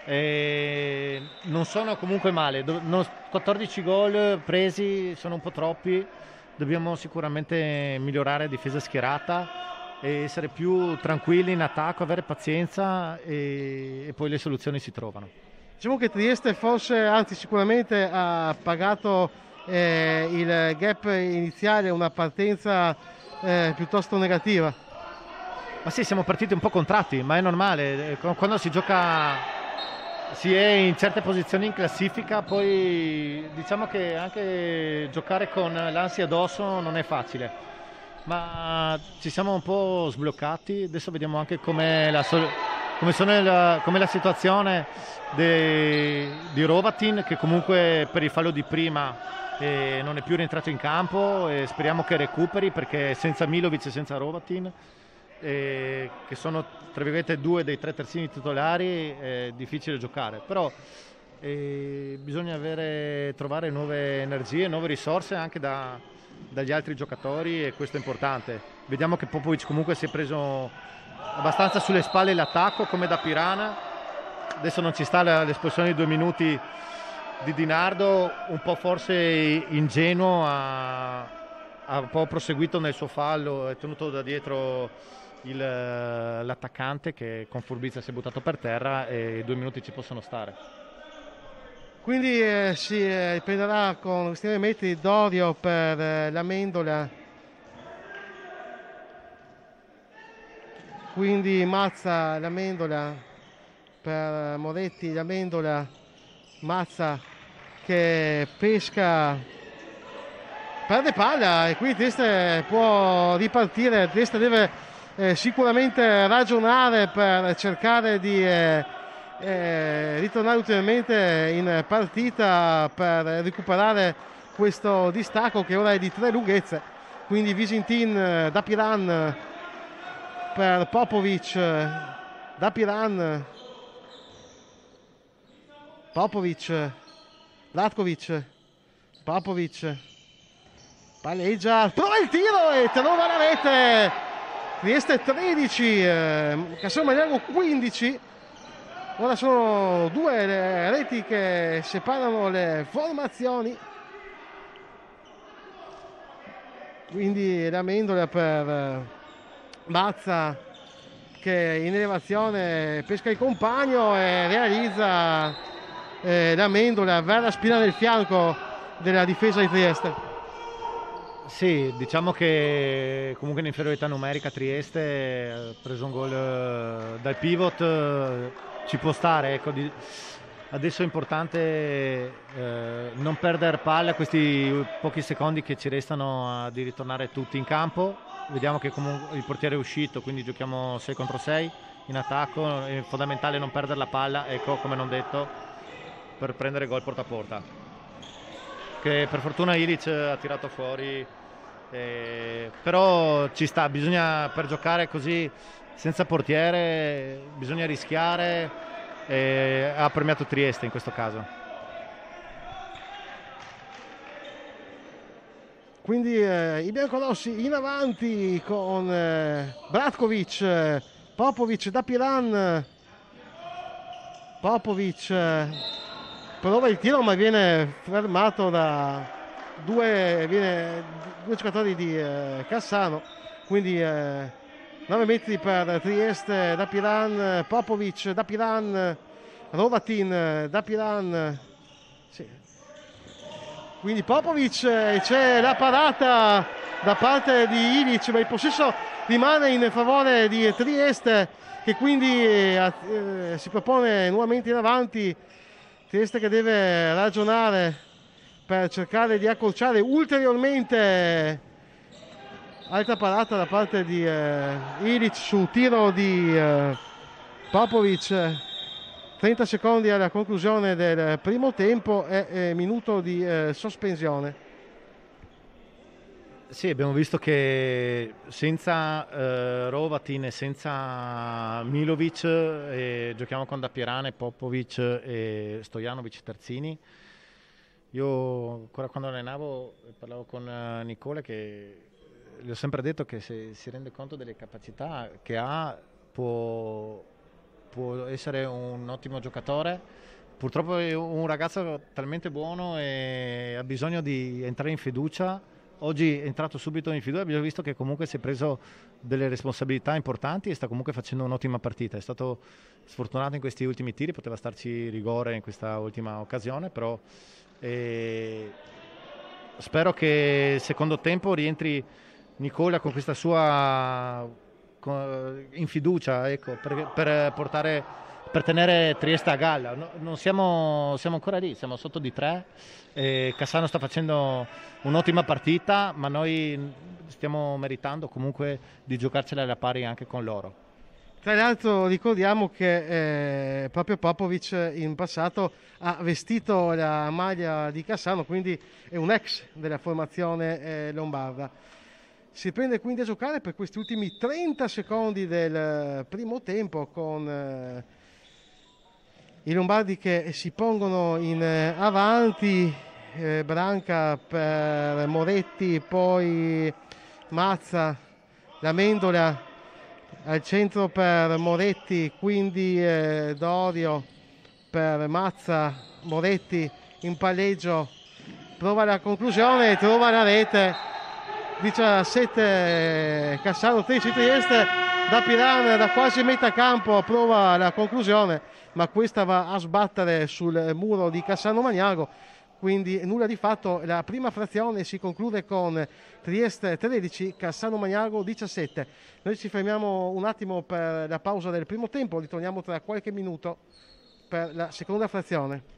non sono comunque male, 14 gol presi sono un po' troppi, dobbiamo sicuramente migliorare difesa schierata e essere più tranquilli in attacco, avere pazienza e poi le soluzioni si trovano. Diciamo che Trieste forse, anzi sicuramente ha pagato il gap iniziale, una partenza piuttosto negativa. Ma sì, siamo partiti un po' contratti, ma è normale, quando si gioca, si è in certe posizioni in classifica, poi diciamo che anche giocare con l'ansia addosso non è facile, ma ci siamo un po' sbloccati. Adesso vediamo anche com'è la situazione di Rovatin, che comunque per il fallo di prima non è più rientrato in campo, e speriamo che recuperi, perché senza Milovic e senza Rovatin, che sono tra virgolette 2 dei 3 terzini titolari, è difficile giocare, però bisogna trovare nuove energie, nuove risorse anche dagli altri giocatori, e questo è importante. Vediamo che Popovic comunque si è preso abbastanza sulle spalle l'attacco, come da Pirana. Adesso non ci sta l'espulsione di 2 minuti di Di Nardo, un po' forse ingenuo, ha un po' proseguito nel suo fallo, è tenuto da dietro l'attaccante, che con furbizia si è buttato per terra, e 2 minuti ci possono stare. Quindi si riprenderà con questi metri Dorio per l'Amendola. quindi Mazza, l'Amendola per Moretti, l'Amendola, Mazza che pesca, perde palla e qui Trieste può ripartire. Trieste deve sicuramente ragionare per cercare di ritornare ulteriormente in partita per recuperare questo distacco che ora è di 3 lunghezze. Quindi Visintin da Piran per Popovic, da Piran, Popovic, Latkovic, Popovic palleggia, trova il tiro e trova la rete. Trieste 13, Cassano Magnago 15. Ora sono 2 le reti che separano le formazioni. Quindi l'Amendola per Mazza che in elevazione pesca il compagno e realizza l'Amendola verrà a spina del fianco della difesa di Trieste. Sì, diciamo che comunque in inferiorità numerica Trieste ha preso un gol dal pivot, ci può stare, ecco. Adesso è importante non perdere palla, questi pochi secondi che ci restano di ritornare tutti in campo. Vediamo che comunque il portiere è uscito, quindi giochiamo 6 contro 6 in attacco, è fondamentale non perdere la palla, ecco, come non detto, per prendere gol porta a porta, che per fortuna Ilic ha tirato fuori, però ci sta, bisogna, per giocare così senza portiere bisogna rischiare, ha premiato Trieste in questo caso. Quindi i biancorossi in avanti con Bratkovic, Popovic da Piran, Popovic prova il tiro ma viene fermato da due giocatori di Cassano, quindi 9 metri per Trieste da Piran, Popovic da Piran, Rovatin da Piran, sì. Quindi Popovic, c'è la parata da parte di Ilic, ma il possesso rimane in favore di Trieste che quindi si propone nuovamente in avanti. Trieste che deve ragionare per cercare di accorciare ulteriormente. Altra parata da parte di Ilic su tiro di Popovic. 30 secondi alla conclusione del primo tempo e minuto di sospensione. Sì, abbiamo visto che senza Rovatin e senza Milovic giochiamo con Dapirane, Popovic e Stojanovic terzini. Io ancora quando allenavo parlavo con Nicola che gli ho sempre detto che se si rende conto delle capacità che ha può essere un ottimo giocatore. Purtroppo è un ragazzo talmente buono e ha bisogno di entrare in fiducia. Oggi è entrato subito in fiducia, abbiamo visto che comunque si è preso delle responsabilità importanti e sta comunque facendo un'ottima partita. È stato sfortunato in questi ultimi tiri, poteva starci rigore in questa ultima occasione, però spero che il secondo tempo rientri Nicola con questa sua in fiducia, ecco, per tenere Trieste a galla. Non siamo ancora lì, siamo sotto di 3. Cassano sta facendo un'ottima partita, ma noi stiamo meritando comunque di giocarcela alla pari anche con loro. Tra l'altro ricordiamo che proprio Popovic in passato ha vestito la maglia di Cassano, quindi è un ex della formazione lombarda. Si prende quindi a giocare per questi ultimi 30 secondi del primo tempo con i lombardi che si pongono in avanti, Branca per Moretti, poi Mazza, l'Amendola al centro per Moretti, quindi Dorio per Mazza, Moretti in palleggio, prova la conclusione, trova la rete. 17 Cassano, 13 Trieste, da Piran da quasi metà campo prova la conclusione, ma questa va a sbattere sul muro di Cassano Magnago. quindi nulla di fatto. La prima frazione si conclude con Trieste 13, Cassano Magnago 17. Noi ci fermiamo un attimo per la pausa del primo tempo, ritorniamo tra qualche minuto per la seconda frazione.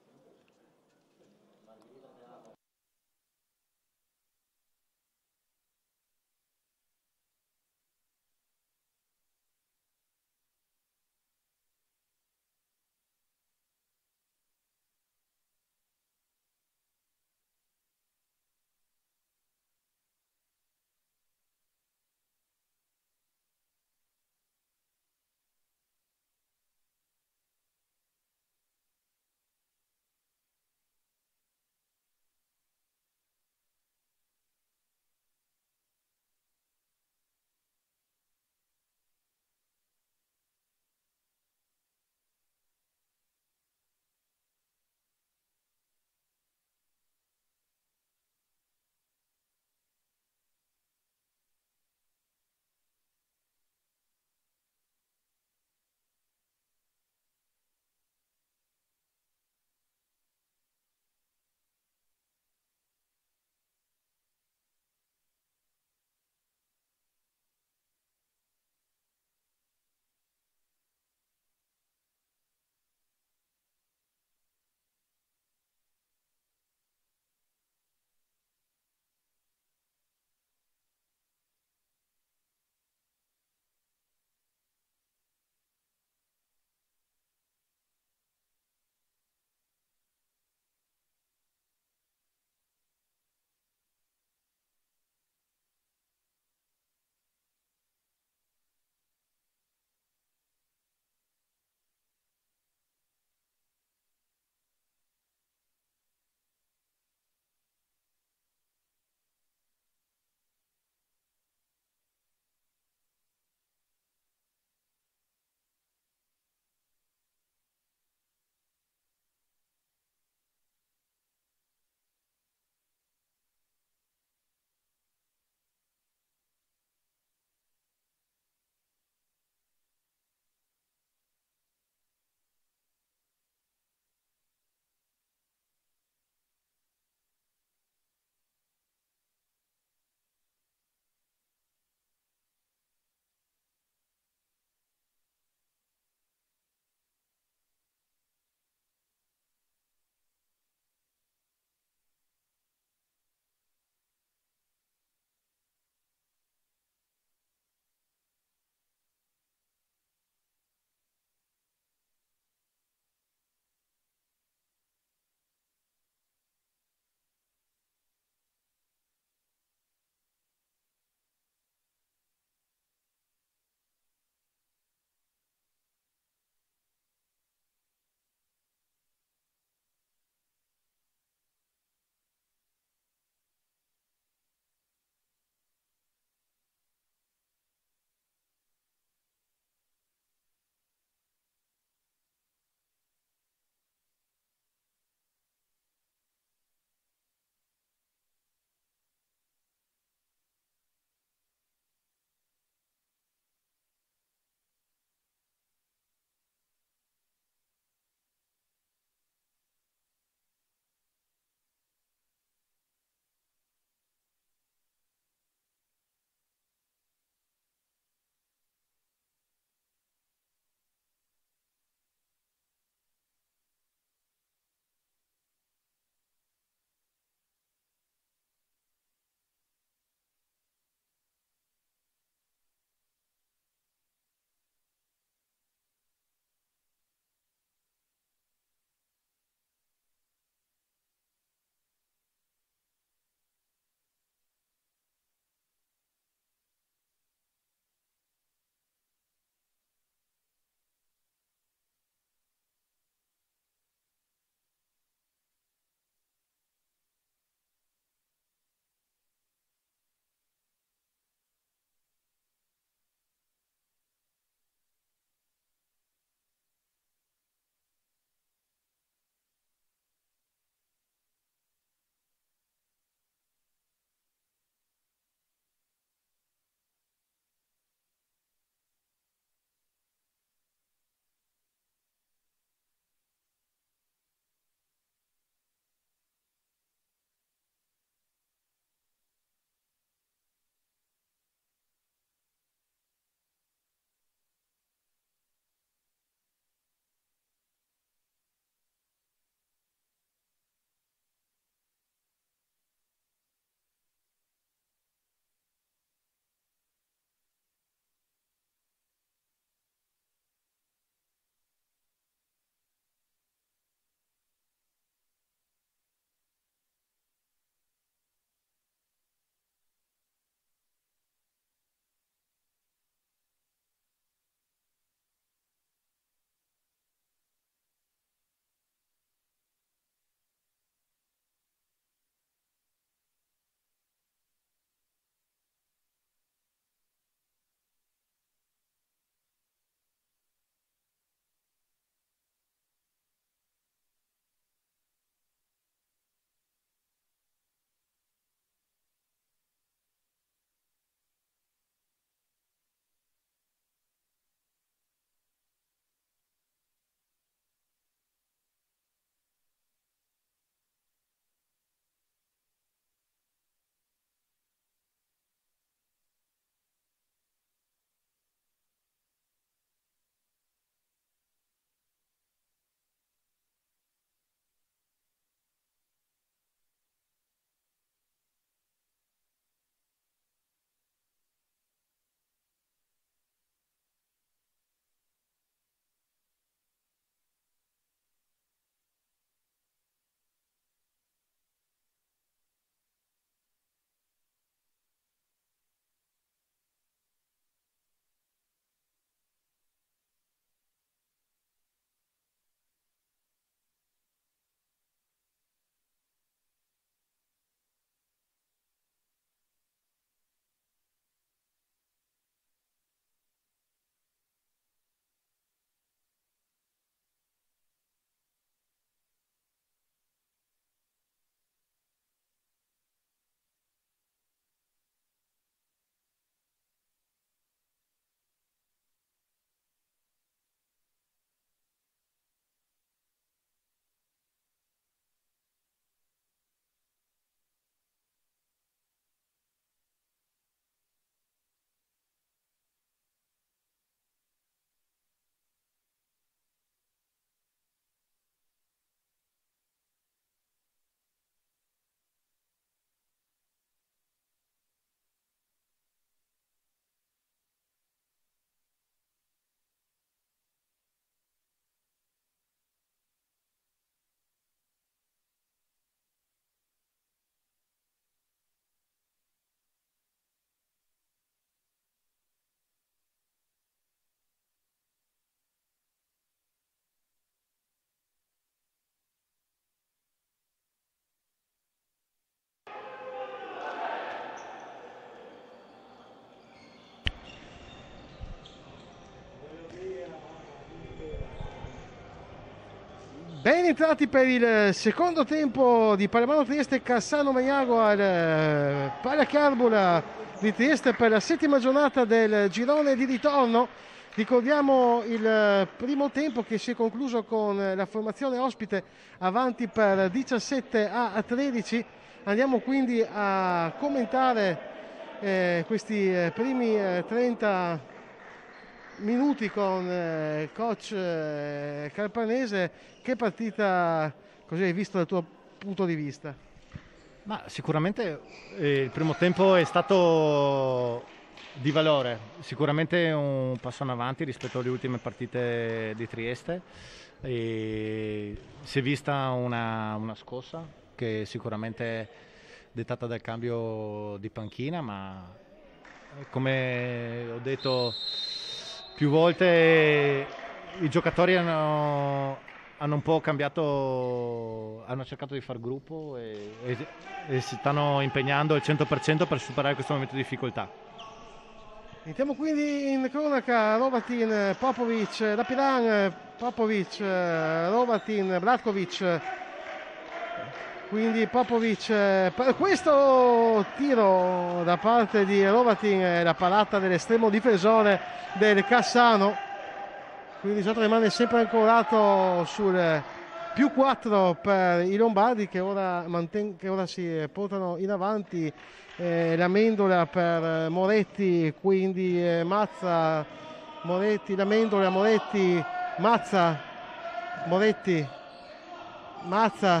Ben entrati per il secondo tempo di Palamano Trieste Cassano Maiago al Palacarbola di Trieste per la settima giornata del girone di ritorno. Ricordiamo il primo tempo che si è concluso con la formazione ospite avanti per 17-13. Andiamo quindi a commentare questi primi 30 minuti con coach Carpanese. Che partita così hai visto dal tuo punto di vista? Ma sicuramente il primo tempo è stato di valore, sicuramente un passo in avanti rispetto alle ultime partite di Trieste. E si è vista una scossa che sicuramente è dettata dal cambio di panchina, ma come ho detto più volte i giocatori hanno un po' cambiato, hanno cercato di far gruppo e si stanno impegnando al 100% per superare questo momento di difficoltà. Entriamo quindi in cronaca. Rovatin, Popovic, Rapiran, Popovic, Rovatin, Bratkovic. Quindi Popovic per questo tiro da parte di Rovatin, la parata dell'estremo difensore del Cassano. Quindi il gioco rimane sempre ancorato sul più 4 per i Lombardi che ora si portano in avanti. L'Amendola per Moretti, quindi Mazza, Moretti, l'Amendola, Moretti, Mazza, Moretti, Mazza,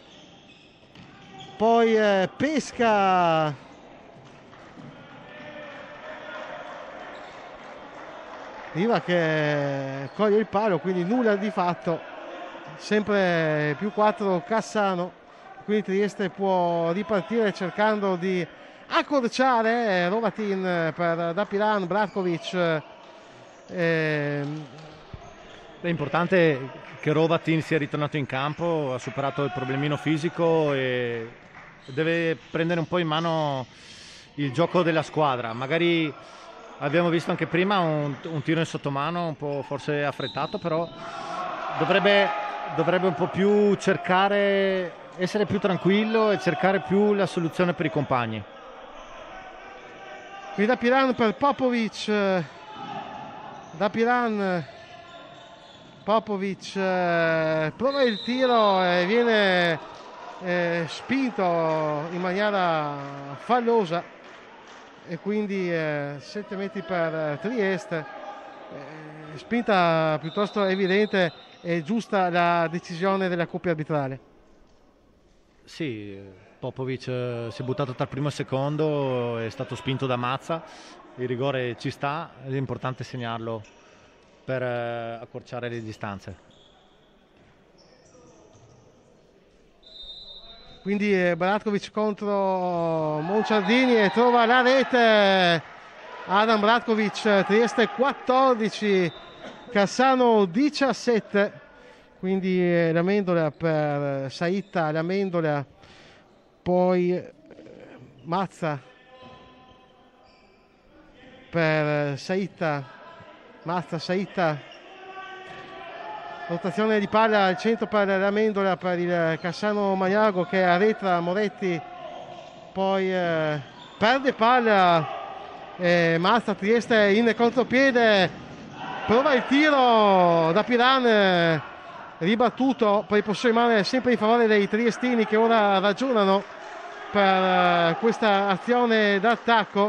poi Pesca, Riva che coglie il palo, quindi nulla di fatto, sempre più 4 Cassano, quindi Trieste può ripartire cercando di accorciare. Rovatin per Dapiran, Bratkovic. È importante che Rovatin sia ritornato in campo, ha superato il problemino fisico e deve prendere un po' in mano il gioco della squadra. Magari abbiamo visto anche prima un tiro in sottomano un po' forse affrettato, però dovrebbe un po' più cercare, essere più tranquillo e cercare più la soluzione per i compagni. Qui Dapiran per Popovic, Dapiran, Popovic prova il tiro e viene spinto in maniera fallosa e quindi 7 metri per Trieste. Spinta piuttosto evidente e giusta la decisione della coppia arbitrale. Sì, Popovic si è buttato tra il primo e il secondo, è stato spinto da Mazza, il rigore ci sta ed è importante segnarlo per accorciare le distanze. Quindi Bratkovic contro Monciardini e trova la rete. Adam Bratkovic, Trieste 14, Cassano 17. Quindi l'Amendola per Saitta, l'Amendola, poi Mazza per Saitta, Mazza, Saitta, rotazione di palla al centro per l'Amendola per il Cassano Maiago che arretra Moretti, poi perde palla, Mazza, Trieste in contropiede, prova il tiro da Piran, ribattuto, poi posso rimanere sempre in favore dei triestini che ora ragionano per questa azione d'attacco.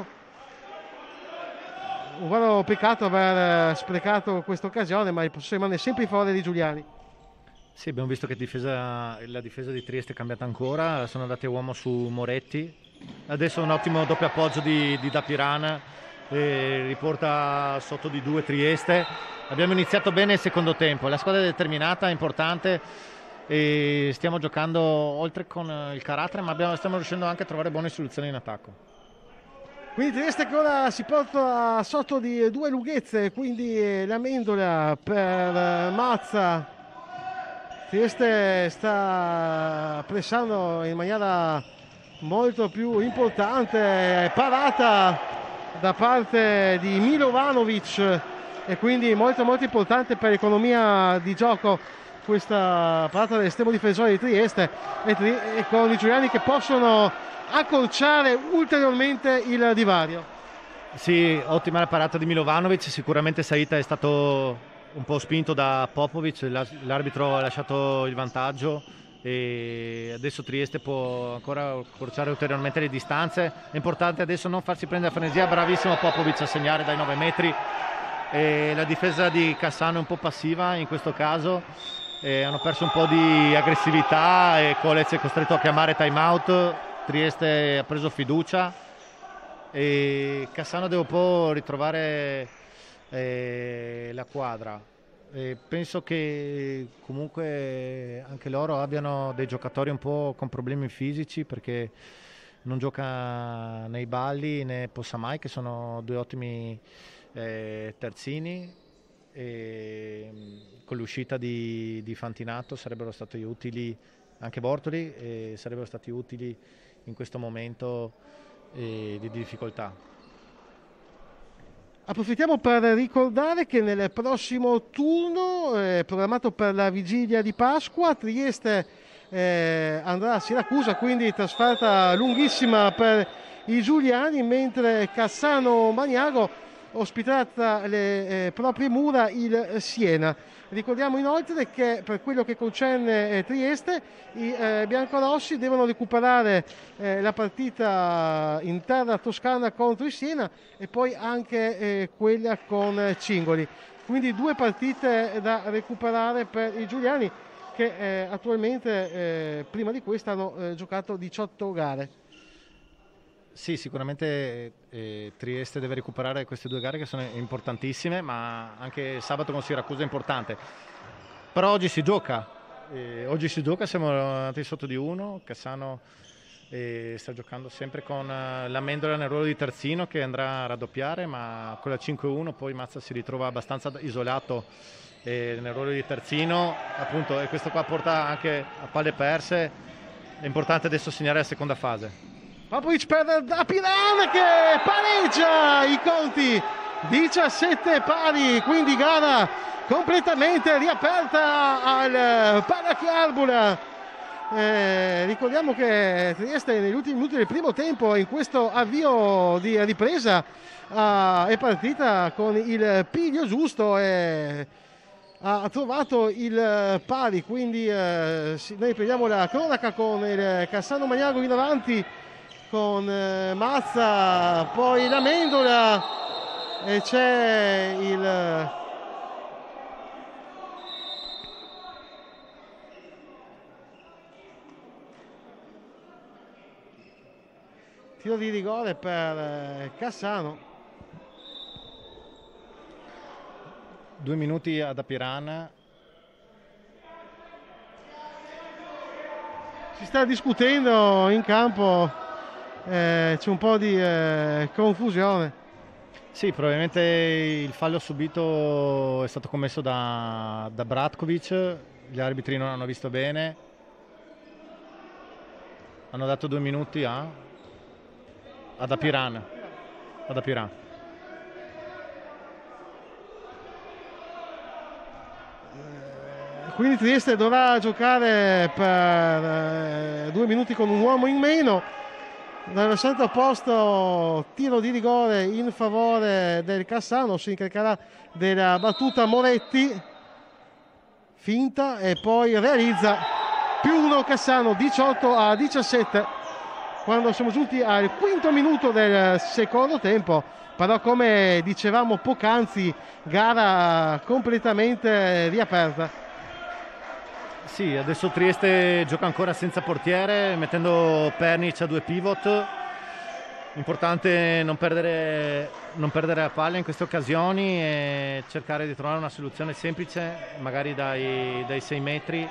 Un vero peccato aver sprecato questa occasione, ma posso rimanere sempre in favore di Giuliani. Sì, abbiamo visto che la difesa di Trieste è cambiata ancora, sono andati a uomo su Moretti, adesso un ottimo doppio appoggio di Dapiran, riporta sotto di 2 Trieste. Abbiamo iniziato bene il secondo tempo, la squadra è determinata, è importante e stiamo giocando oltre con il carattere, ma stiamo riuscendo anche a trovare buone soluzioni in attacco. Quindi Trieste che ora si porta sotto di 2 lunghezze, quindi l'Amendola per Mazza. Trieste sta pressando in maniera molto più importante, parata da parte di Milovanovic e quindi molto molto importante per l'economia di gioco questa parata dell'estremo difensore di Trieste e con i giuliani che possono accorciare ulteriormente il divario. Sì, ottima la parata di Milovanovic, sicuramente Saita è stato un po' spinto da Popovic, l'arbitro ha lasciato il vantaggio e adesso Trieste può ancora accorciare ulteriormente le distanze. È importante adesso non farsi prendere a frenesia, bravissimo Popovic a segnare dai 9 metri. E la difesa di Cassano è un po' passiva in questo caso, hanno perso un po' di aggressività e Kolez è costretto a chiamare time out. Trieste ha preso fiducia e Cassano deve un po' ritrovare la quadra. Penso che comunque anche loro abbiano dei giocatori un po' con problemi fisici, perché non gioca né Balli né Possamai, che sono due ottimi terzini, e con l'uscita di Fantinato sarebbero stati utili anche Bortoli, e sarebbero stati utili in questo momento di difficoltà. Approfittiamo per ricordare che nel prossimo turno, programmato per la vigilia di Pasqua, Trieste andrà a Siracusa, quindi trasferta lunghissima per i giuliani, mentre Cassano Magnago ospiterà tra le proprie mura il Siena. Ricordiamo inoltre che per quello che concerne Trieste, i biancorossi devono recuperare la partita in terra toscana contro il Siena e poi anche quella con Cingoli. Quindi 2 partite da recuperare per i giuliani che attualmente prima di questa hanno giocato 18 gare. Sì, sicuramente Trieste deve recuperare queste 2 gare che sono importantissime, ma anche sabato con Siracusa è importante. Però oggi si gioca, siamo andati sotto di 1, Cassano sta giocando sempre con l'Amendola nel ruolo di terzino che andrà a raddoppiare, ma con la 5-1 poi Mazza si ritrova abbastanza isolato nel ruolo di terzino, appunto, e questo qua porta anche a palle perse. È importante adesso segnare la seconda fase. Popovic per Dapiran che pareggia i conti, 17 pari, quindi gara completamente riaperta al Palachiarbula. Ricordiamo che Trieste negli ultimi minuti del primo tempo, in questo avvio di ripresa, è partita con il piglio giusto e ha trovato il pari, quindi noi prendiamo la cronaca con il Cassano Magnago in avanti con Mazza, poi l'Amendola e c'è il tiro di rigore per Cassano. 2 minuti ad Apirana. Si sta discutendo in campo, c'è un po' di confusione. Sì, probabilmente il fallo subito è stato commesso da Bratkovic, gli arbitri non hanno visto bene, hanno dato 2 minuti ad Apiran. Quindi Trieste dovrà giocare per 2 minuti con un uomo in meno. Dal versante opposto, tiro di rigore in favore del Cassano, si incaricherà della battuta Moretti, finta e poi realizza +1 Cassano, 18-17, quando siamo giunti al 5° minuto del secondo tempo. Però, come dicevamo poc'anzi, gara completamente riaperta. Sì, adesso Trieste gioca ancora senza portiere, mettendo Pernic a 2 pivot. Importante non perdere la palla in queste occasioni e cercare di trovare una soluzione semplice, magari dai 6 metri.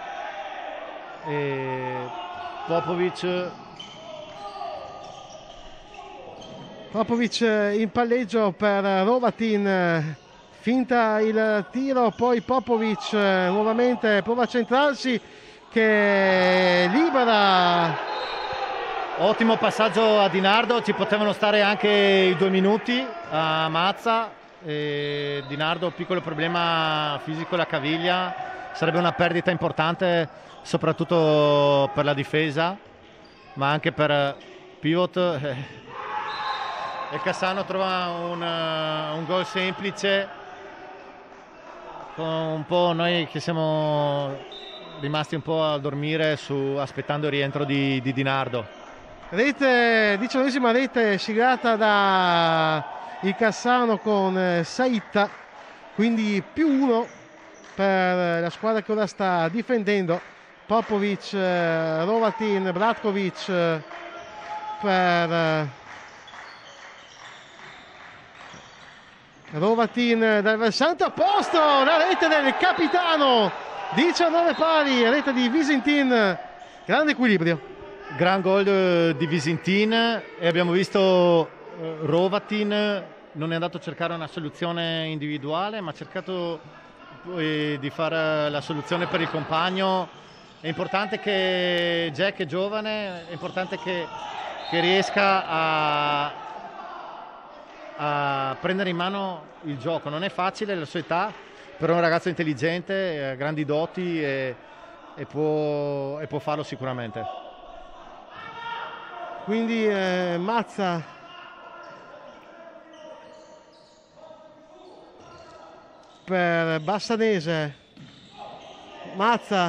Popovic in palleggio per Rovatin, finta il tiro, poi Popovic nuovamente prova a centrarsi, che libera. Ottimo passaggio a Di Nardo, ci potevano stare anche i 2 minuti a Mazza. Di Nardo, piccolo problema fisico alla caviglia, sarebbe una perdita importante soprattutto per la difesa, ma anche per pivot. E Cassano trova un gol semplice, con un po' noi che siamo rimasti un po' a dormire aspettando il rientro di Di Nardo. Rete, 19ª rete siglata da il Cassano con Saitta, quindi +1 per la squadra che ora sta difendendo. Popovic, Rovatin, Bratkovic per Rovatin dal versante opposto, la rete del capitano, 19 pari, rete di Visintin, grande equilibrio. Gran gol di Visintin, e abbiamo visto Rovatin non è andato a cercare una soluzione individuale, ma ha cercato di fare la soluzione per il compagno. È importante che Jack è giovane, è importante che riesca a prendere in mano il gioco. Non è facile la sua età, però è un ragazzo intelligente, ha grandi doti e può farlo sicuramente. Quindi Mazza per Bassanese, Mazza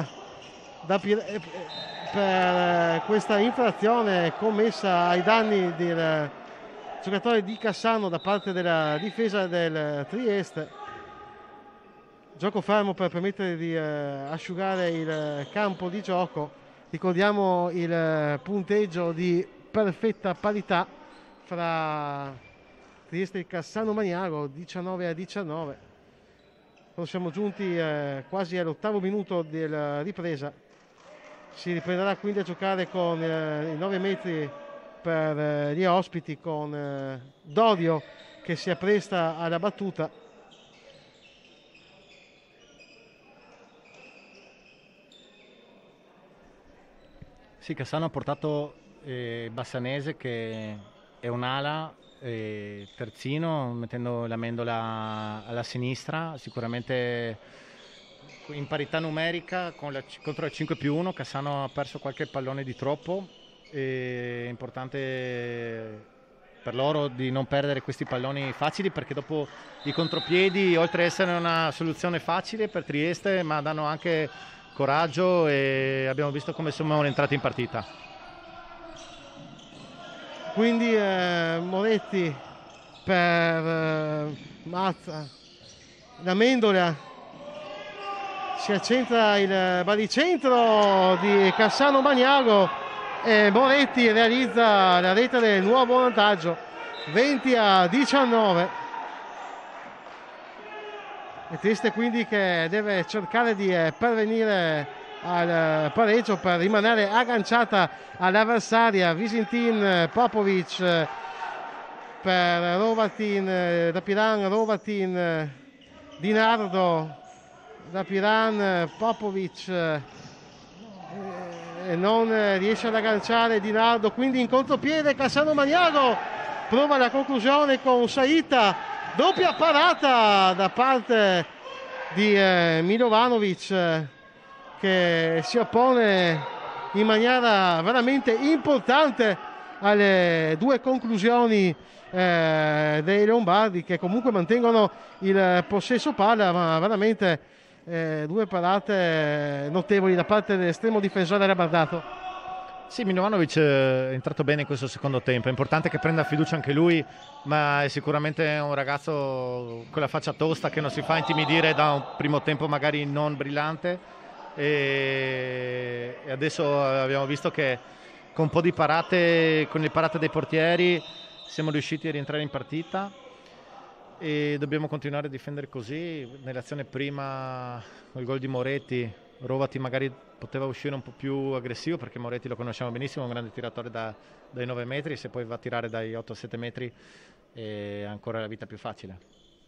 per questa infrazione commessa ai danni del giocatore di Cassano da parte della difesa del Trieste. Gioco fermo per permettere di asciugare il campo di gioco. Ricordiamo il punteggio di perfetta parità fra Trieste e Cassano Magnago, 19-19. Siamo giunti quasi all'8° minuto della ripresa. Si riprenderà quindi a giocare con i 9 metri per gli ospiti, con Dodio che si appresta alla battuta. Sì, Cassano ha portato Bassanese, che è un'ala, terzino, mettendo la Mendola alla sinistra, sicuramente in parità numerica contro il 5+1. Cassano ha perso qualche pallone di troppo, è importante per loro di non perdere questi palloni facili, perché dopo i contropiedi, oltre ad essere una soluzione facile per Trieste, ma danno anche coraggio, e abbiamo visto come siamo entrati in partita. Quindi Moretti per Mazza, la Mendola, si accentra il baricentro di Cassano Magnago e Moretti realizza la rete del nuovo vantaggio, 20-19. È triste quindi che deve cercare di pervenire al pareggio per rimanere agganciata all'avversaria. Visintin, Popovic per Rovatin, Rapiran, Rovatin, Di Nardo, Rapiran, Popovic non riesce ad agganciare Di Nardo, quindi in contropiede Cassano Magnago prova la conclusione con Saitta, doppia parata da parte di Milovanovic, che si oppone in maniera veramente importante alle due conclusioni dei Lombardi, che comunque mantengono il possesso palla, ma veramente due parate notevoli da parte dell'estremo difensore rabardato. Sì, Milovanovic è entrato bene in questo secondo tempo, è importante che prenda fiducia anche lui, ma è sicuramente un ragazzo con la faccia tosta, che non si fa intimidire da un primo tempo magari non brillante, e adesso abbiamo visto che con un po' di parate, con le parate dei portieri, siamo riusciti a rientrare in partita, e dobbiamo continuare a difendere così. Nell'azione prima, con il gol di Moretti, Rovati magari poteva uscire un po' più aggressivo, perché Moretti lo conosciamo benissimo, è un grande tiratore dai 9 metri, se poi va a tirare dai 8-7 metri è ancora la vita più facile.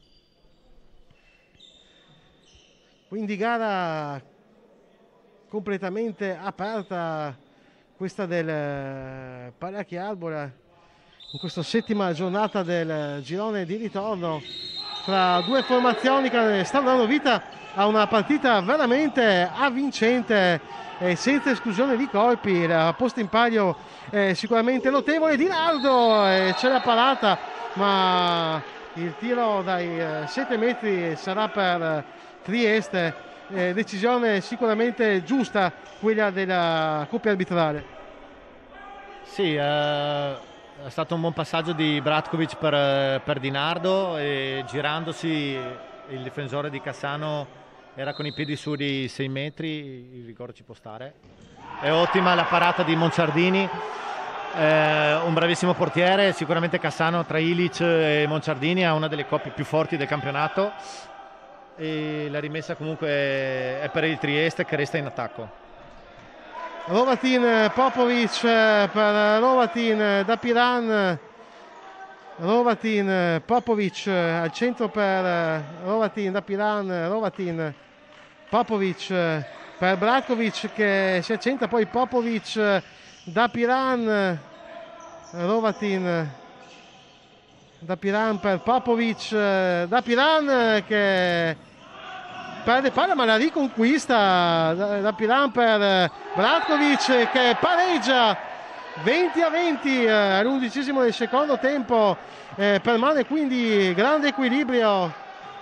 Quindi gara completamente aperta, questa del Palachi Albola, in questa settima giornata del girone di ritorno. fra due formazioni che stanno dando vita a una partita veramente avvincente e senza esclusione di colpi. La posta in palio è sicuramente notevole. Di Nardo c'è la parata, ma il tiro dai 7 metri sarà per Trieste. Decisione sicuramente giusta quella della coppia arbitrale. Sì, è stato un buon passaggio di Bratkovic per Di Nardo, e girandosi il difensore di Cassano era con i piedi su di 6 metri, il rigore ci può stare. È ottima la parata di Monciardini, un bravissimo portiere. Sicuramente Cassano tra Ilic e Monciardini ha una delle coppie più forti del campionato, e la rimessa comunque è per il Trieste, che resta in attacco. Rovatin, Popovic per Rovatin, Dapiran, Rovatin, Popovic al centro per Rovatin, Dapiran, Rovatin, Popovic per Bratkovic che si accentra, poi Popovic, Dapiran, Rovatin, Dapiran per Popovic, Dapiran che perde palla ma la riconquista, Dapiran per Bratkovic che pareggia 20-20 all'11° del secondo tempo, permane quindi grande equilibrio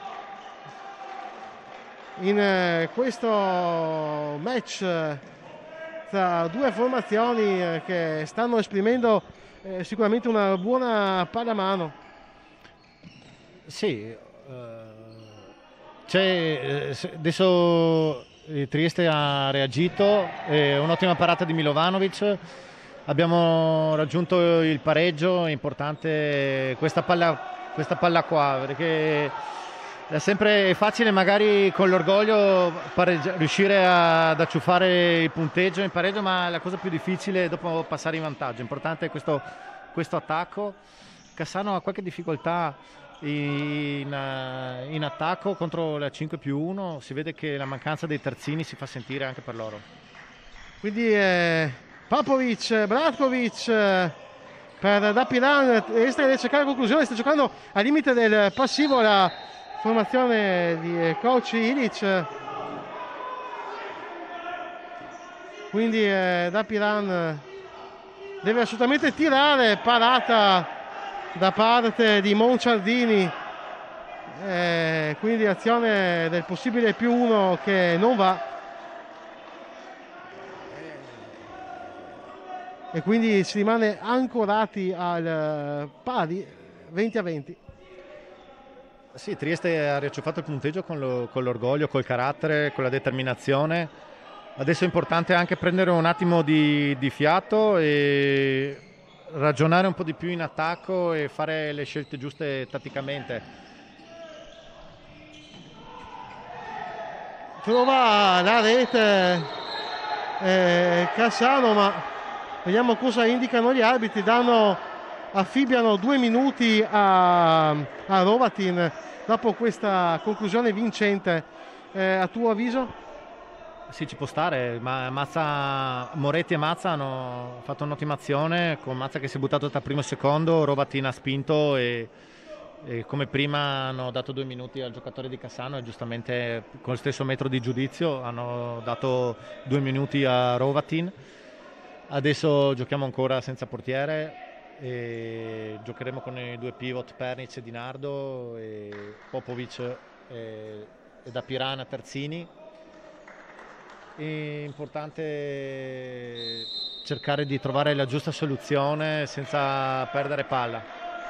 in questo match tra due formazioni che stanno esprimendo sicuramente una buona pallamano. Sì, adesso Trieste ha reagito, un'ottima parata di Milovanovic, abbiamo raggiunto il pareggio. È importante questa palla qua, perché è sempre facile magari con l'orgoglio riuscire ad acciuffare il punteggio in pareggio, ma la cosa più difficile è dopo passare in vantaggio. È importante questo attacco. Cassano ha qualche difficoltà in attacco contro la 5+1, si vede che la mancanza dei terzini si fa sentire anche per loro. Quindi Popovic, Bratkovic per Dapiran, Trieste deve cercare la conclusione, sta giocando al limite del passivo la formazione di coach Ilic, quindi Dapiran deve assolutamente tirare. Parata da parte di Monciardini, quindi azione del possibile +1 che non va, e quindi si rimane ancorati al pari 20-20. Sì, Trieste ha riacciuffato il punteggio con l'orgoglio, col carattere, con la determinazione. Adesso è importante anche prendere un attimo di fiato e ragionare un po' di più in attacco e fare le scelte giuste tatticamente. Trova la rete Cassano, ma vediamo cosa indicano gli arbitri. Affibbiano 2 minuti a Rovatin dopo questa conclusione vincente. A tuo avviso? Sì, ci può stare, ma Moretti e Mazza hanno fatto un'ottima azione, con Mazza che si è buttato tra primo e secondo, Rovatin ha spinto e come prima hanno dato 2 minuti al giocatore di Cassano, e giustamente con lo stesso metro di giudizio hanno dato 2 minuti a Rovatin. Adesso giochiamo ancora senza portiere e giocheremo con i 2 pivot Pernic e Di Nardo, e Popovic e Dapiran a terzini. È importante cercare di trovare la giusta soluzione senza perdere palla.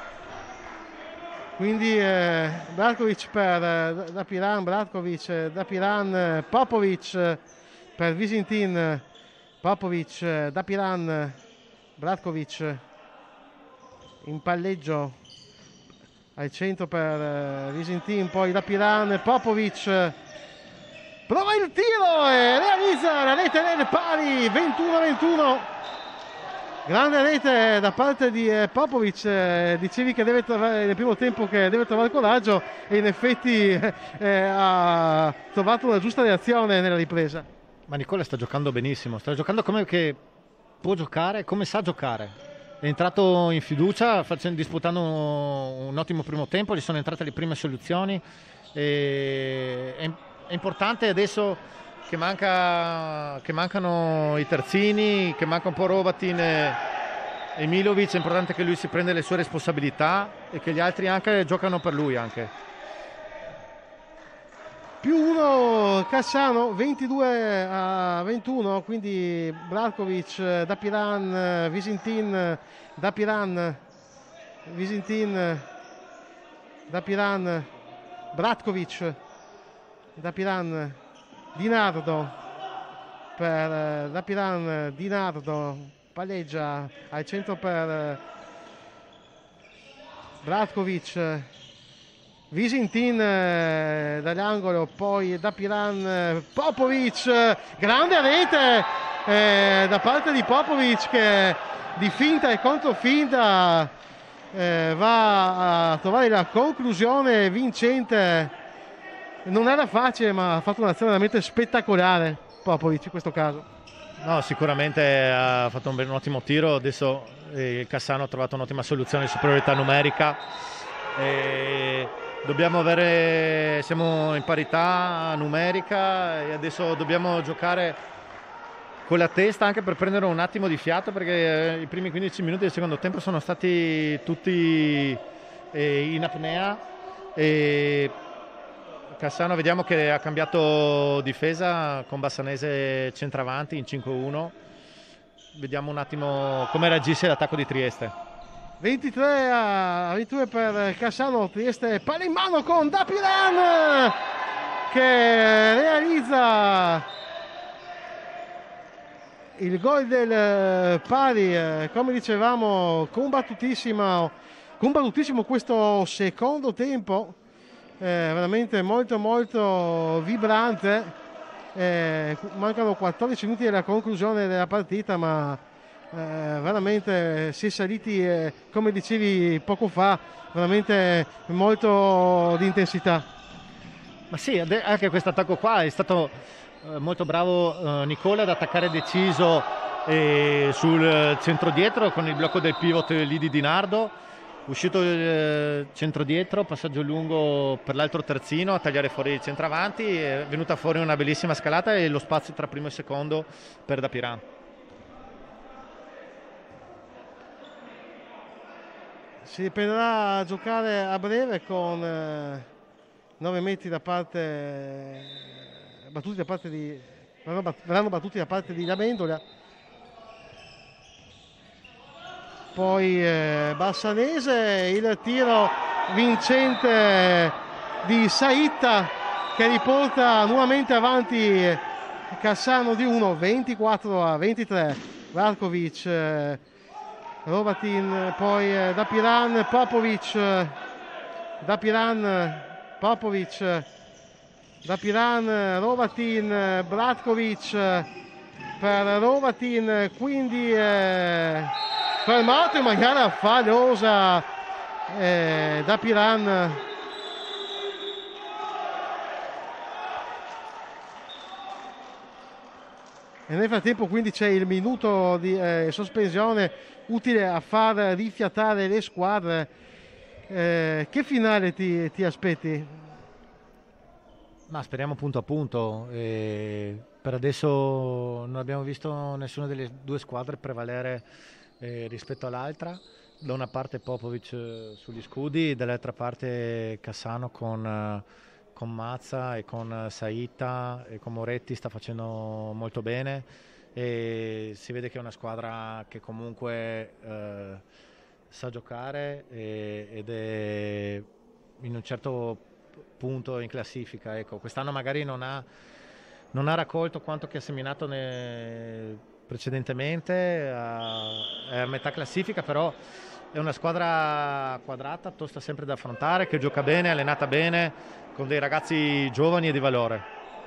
Quindi Bratkovic per Dapiran, Bratkovic, Dapiran, Popovic per Visintin, Popovic, Dapiran, Bratkovic in palleggio al centro per Visintin, poi Dapiran, Popovic prova il tiro e realizza la rete nel pari, 21-21. Grande rete da parte di Popovic, dicevi che deve trovare nel primo tempo che deve trovare coraggio, e in effetti ha trovato una giusta reazione nella ripresa. Ma Nicola sta giocando benissimo, sta giocando come che può giocare, come sa giocare. è entrato in fiducia disputando un ottimo primo tempo, gli sono entrate le prime soluzioni e è importante adesso che mancano i terzini, che manca un po' Hrovatin e Milovic, è importante che lui si prenda le sue responsabilità e che gli altri anche giocano per lui anche. +1 Cassano, 22-21, quindi Bratkovic, Dapiran, Visintin, Dapiran, Bratkovic, Dapiran, Di Nardo per Dapiran, Di Nardo palleggia al centro per Bratkovic, Visintin dall'angolo, poi Dapiran, Popovic, grande rete da parte di Popovic che di finta e controfinta va a trovare la conclusione vincente. Non era facile, ma ha fatto un'azione veramente spettacolare Popovic in questo caso. No, sicuramente ha fatto un ottimo tiro, adesso il Cassano ha trovato un'ottima soluzione di superiorità numerica. Siamo in parità numerica e adesso dobbiamo giocare con la testa anche per prendere un attimo di fiato, perché i primi 15 minuti del secondo tempo sono stati tutti in apnea e Cassano vediamo che ha cambiato difesa con Bassanese centravanti in 5-1. Vediamo un attimo come reagisce l'attacco di Trieste. 23-22 per Cassano, Trieste palla in mano con Dapiran che realizza il gol del pari. Come dicevamo, combattutissimo questo secondo tempo, veramente molto vibrante. Mancano 14 minuti della conclusione della partita, ma veramente si è saliti, come dicevi poco fa, veramente molto di intensità. Ma sì, anche questo attacco qua è stato molto bravo Nicola ad attaccare deciso sul centro dietro con il blocco del pivot lì di Di Nardo, uscito il centro dietro, passaggio lungo per l'altro terzino a tagliare fuori il centravanti, è venuta fuori una bellissima scalata e lo spazio tra primo e secondo per Dapiran. Si riprenderà a giocare a breve con 9 metri da parte verranno battuti da parte di Lamendola. Poi Bassanese, il tiro vincente di Saitta che riporta nuovamente avanti Cassano di 1, 24-23. Varkovic, Hrovatin, poi Dapiran, Popovic, Hrovatin, Bratkovic per Hrovatin, quindi fermato in maniera fallosa Dapiran. E nel frattempo quindi c'è il minuto di sospensione utile a far rifiatare le squadre. Che finale ti aspetti? Ma speriamo punto a punto. Per adesso non abbiamo visto nessuna delle due squadre prevalere rispetto all'altra. Da una parte Popovic sugli scudi, dall'altra parte Cassano con Mazza e con Saitta e con Moretti sta facendo molto bene e si vede che è una squadra che comunque sa giocare ed è in un certo punto in classifica. Ecco, quest'anno magari non ha raccolto quanto che ha seminato precedentemente, è a metà classifica, però è una squadra quadrata, tosta sempre da affrontare, che gioca bene, allenata bene, con dei ragazzi giovani e di valore.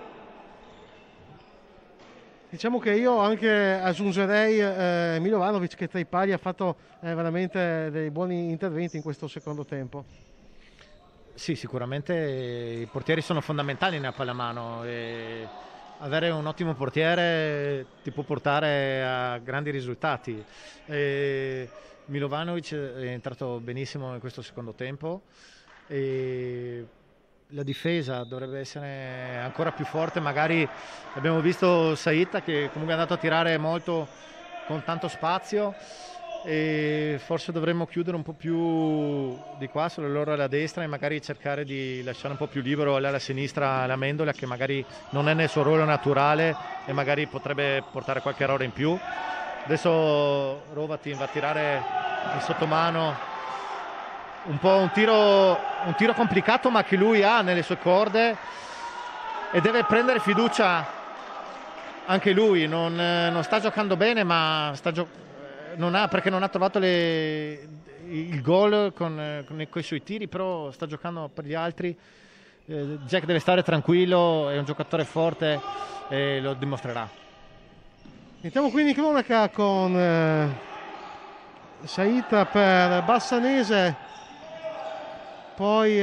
Diciamo che io anche aggiungerei Milovanovic, che tra i pali ha fatto veramente dei buoni interventi in questo secondo tempo. Sì, sicuramente i portieri sono fondamentali nella pallamano e avere un ottimo portiere ti può portare a grandi risultati. Milovanovic è entrato benissimo in questo secondo tempo e la difesa dovrebbe essere ancora più forte. Magari abbiamo visto Saita che comunque è andato a tirare molto con tanto spazio e forse dovremmo chiudere un po' più di qua sulle loro alla destra e magari cercare di lasciare un po' più libero alla sinistra la Mendola, che magari non è nel suo ruolo naturale e magari potrebbe portare qualche errore in più. Adesso Rovatin va a tirare in sottomano un po' un tiro complicato, ma che lui ha nelle sue corde e deve prendere fiducia anche lui. Non sta giocando bene, ma perché non ha trovato il gol con i suoi tiri, però sta giocando per gli altri. Jack deve stare tranquillo, è un giocatore forte e lo dimostrerà. Entriamo quindi in cronaca con Saita per Bassanese, poi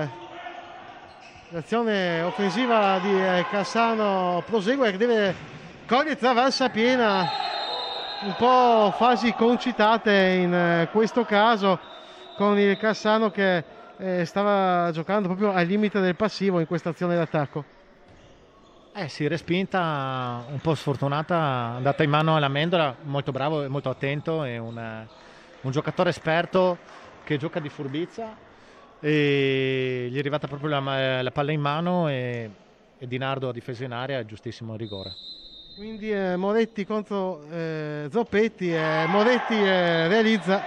l'azione offensiva di Cassano prosegue, che deve cogliere traversa piena, un po' fasi concitate in questo caso, con il Cassano che stava giocando proprio al limite del passivo in questa azione d'attacco. Sì, respinta un po' sfortunata, andata in mano alla Mendola, molto bravo e molto attento, è un giocatore esperto che gioca di furbizia e gli è arrivata proprio la palla in mano e Di Nardo ha difeso in area, giustissimo il rigore. Quindi Moretti contro Zoppetti, Moretti realizza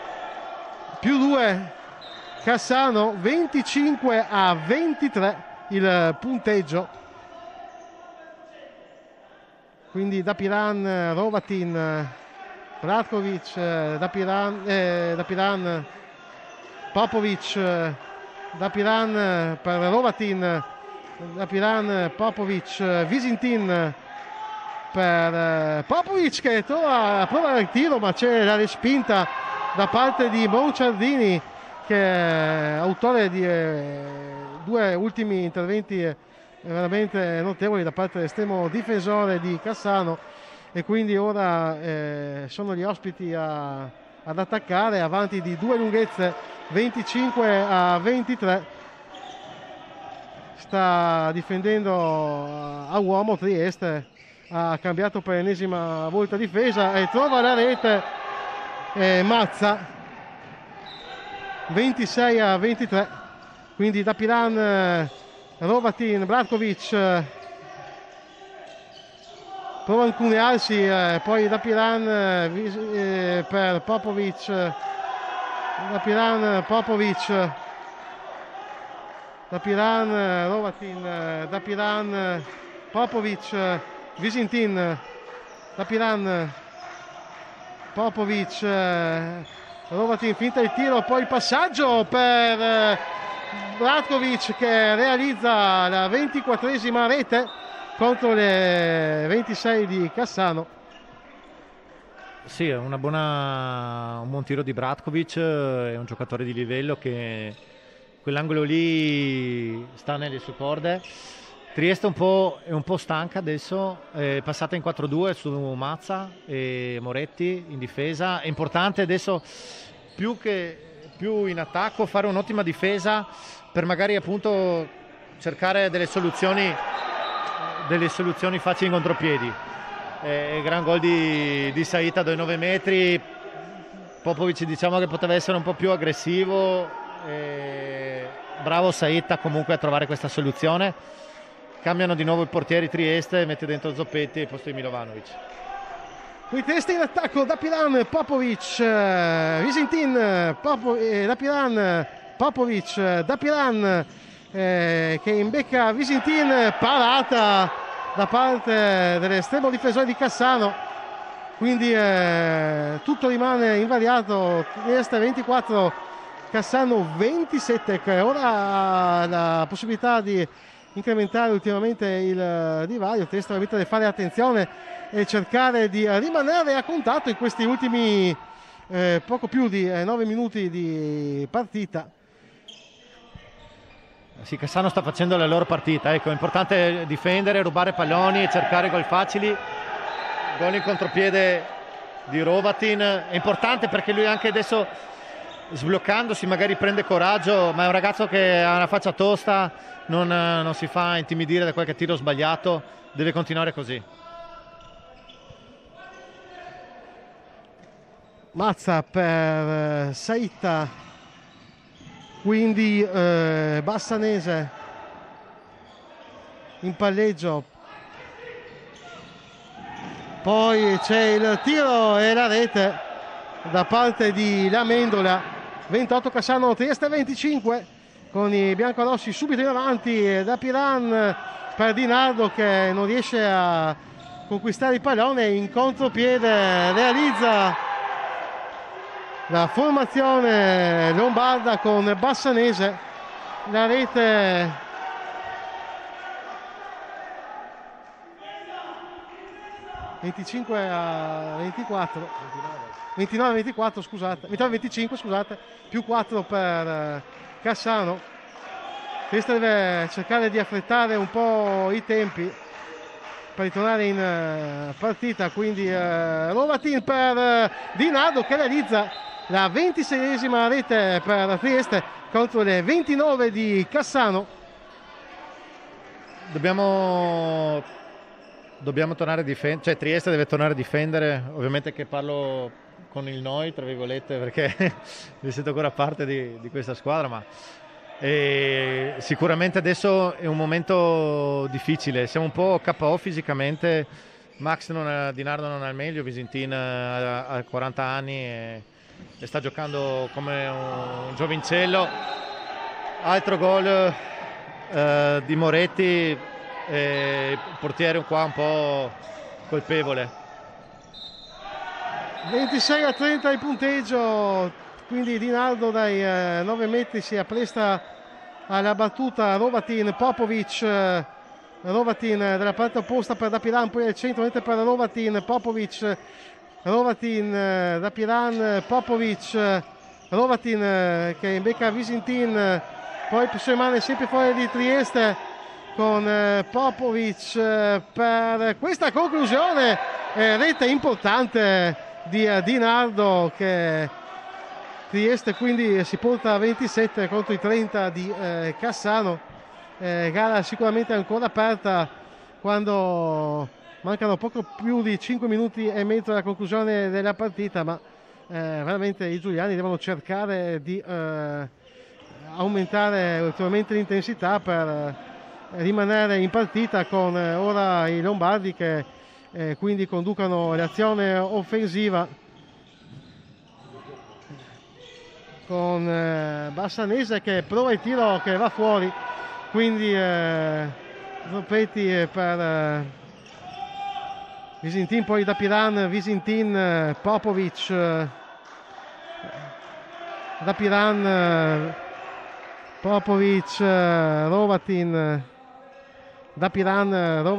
+2, Cassano 25-23 il punteggio. Quindi Dapiran, Rovatin, Bratkovic, Dapiran, Popovic, Dapiran per Rovatin, Dapiran, Popovic, Visintin per Popovic che prova il tiro, ma c'è la respinta da parte di Bonciardini, che è autore di due ultimi interventi veramente notevoli da parte dell'estremo difensore di Cassano, e quindi ora sono gli ospiti ad attaccare, avanti di 2 lunghezze, 25-23. Sta difendendo a uomo Trieste, ha cambiato per l'ennesima volta difesa e trova la rete Mazza, 26-23. Quindi da Piran, Rovatin, Bratkovic prova a incunearsi, poi da Piran per Popovic, da Piran, Popovic, da Piran, Rovatin, da Piran, Popovic, Visintin, da Piran, Popovic, Rovatin, finta il tiro, poi il passaggio per Bratkovic che realizza la 24esima rete contro le 26 di Cassano. Sì, è un buon tiro di Bratkovic, è un giocatore di livello che quell'angolo lì sta nelle sue corde. Trieste è un po' stanca adesso, è passata in 4-2 su Mazza e Moretti in difesa. È importante adesso più in attacco fare un'ottima difesa per magari appunto cercare delle soluzioni facili in contropiedi. Gran gol di Saita dai 9 metri. Popovic diciamo che poteva essere un po' più aggressivo, bravo Saita comunque a trovare questa soluzione. Cambiano di nuovo i portieri Trieste, mette dentro Zoppetti al posto di Milovanovic. Qui Trieste in attacco, Dapiran, Popovic, Visintin, Dapiran, Popovic, Dapiran che imbecca Visintin, parata da parte dell'estremo difensore di Cassano. Quindi tutto rimane invariato, Trieste 24, Cassano 27, che ora ha la possibilità di incrementare ultimamente il divario. Trieste veramente deve fare attenzione e cercare di rimanere a contatto in questi ultimi poco più di 9 minuti di partita. Sì, Cassano sta facendo la loro partita, ecco, è importante difendere, rubare palloni e cercare gol facili. Gol in contropiede di Hrovatin. È importante perché lui anche adesso, sbloccandosi, magari prende coraggio, ma è un ragazzo che ha una faccia tosta, non si fa intimidire da qualche tiro sbagliato, deve continuare così. Mazza per Saitta, quindi Bassanese in palleggio, poi c'è il tiro e la rete da parte di Lamendola. 28 Cassano, Trieste 25, con i biancorossi subito in avanti, da Piran per Di Nardo che non riesce a conquistare il pallone, in contropiede realizza la formazione lombarda con Bassanese. La rete (29-24), scusate, 29-25, scusate, più 4 per Cassano. Trieste deve cercare di affrettare un po' i tempi per ritornare in partita, quindi Hrovatin per Di Nardo che realizza la 26esima rete per Trieste contro le 29 di Cassano. Dobbiamo tornare a difendere, cioè Trieste deve tornare a difendere, ovviamente che parlo con il noi, tra virgolette, perché mi sento ancora parte di questa squadra, ma sicuramente adesso è un momento difficile, siamo un po' KO fisicamente, Max Di Nardo non ha il meglio, Visintin ha 40 anni e sta giocando come un giovincello. Altro gol di Moretti, il portiere qua un po' colpevole. 26-30 il punteggio, quindi Di Nardo dai 9 metri si appresta alla battuta. Hrovatin, Popovic, Hrovatin dalla parte opposta per Dapiran, poi al centro per Hrovatin, Popovic, Hrovatin, Dapiran, Popovic, Hrovatin che imbecca Visintin, poi si rimane sempre fuori di Trieste con Popovic per questa conclusione, rete importante di Di Nardo che Trieste quindi si porta a 27 contro i 30 di Cassano. Gara sicuramente ancora aperta quando mancano poco più di 5 minuti e mezzo alla conclusione della partita, ma veramente i giuliani devono cercare di aumentare ulteriormente l'intensità per rimanere in partita, con ora i lombardi che quindi conducano l'azione offensiva con Bassanese che prova il tiro che va fuori, quindi Zoppetti per Visintin, poi Dapiran, Visintin, Popovic, Dapiran, Popovic, Hrovatin, Dapiran,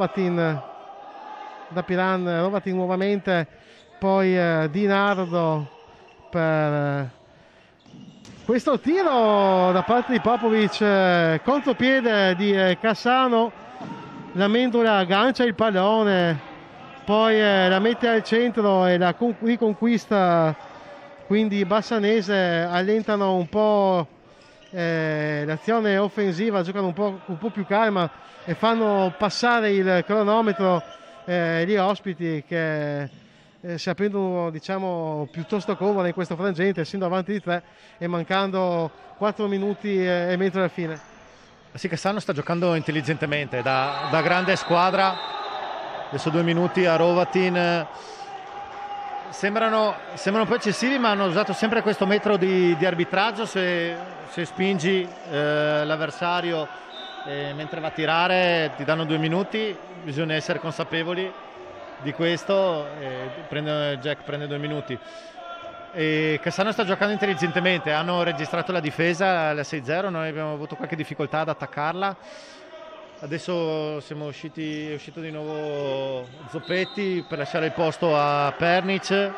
Hrovatin nuovamente, poi Di Nardo per questo tiro da parte di Popovic, contropiede di Cassano. L'Amendola aggancia il pallone, poi la mette al centro e la riconquista, quindi Bassanese allentano un po' l'azione offensiva, giocano un po' più calma e fanno passare il cronometro gli ospiti che si apprendono, diciamo, piuttosto comode in questo frangente, essendo avanti di 3 e mancando 4 minuti e mezzo alla fine. Sì, Cassano sta giocando intelligentemente, da grande squadra. Adesso 2 minuti a Hrovatin. Sembrano un po' eccessivi, ma hanno usato sempre questo metro di arbitraggio. Se spingi l'avversario mentre va a tirare ti danno 2 minuti, bisogna essere consapevoli di questo. Jack prende 2 minuti. E Cassano sta giocando intelligentemente, hanno registrato la difesa alla 6-0, noi abbiamo avuto qualche difficoltà ad attaccarla. Adesso è uscito di nuovo Zoppetti per lasciare il posto a Pernic.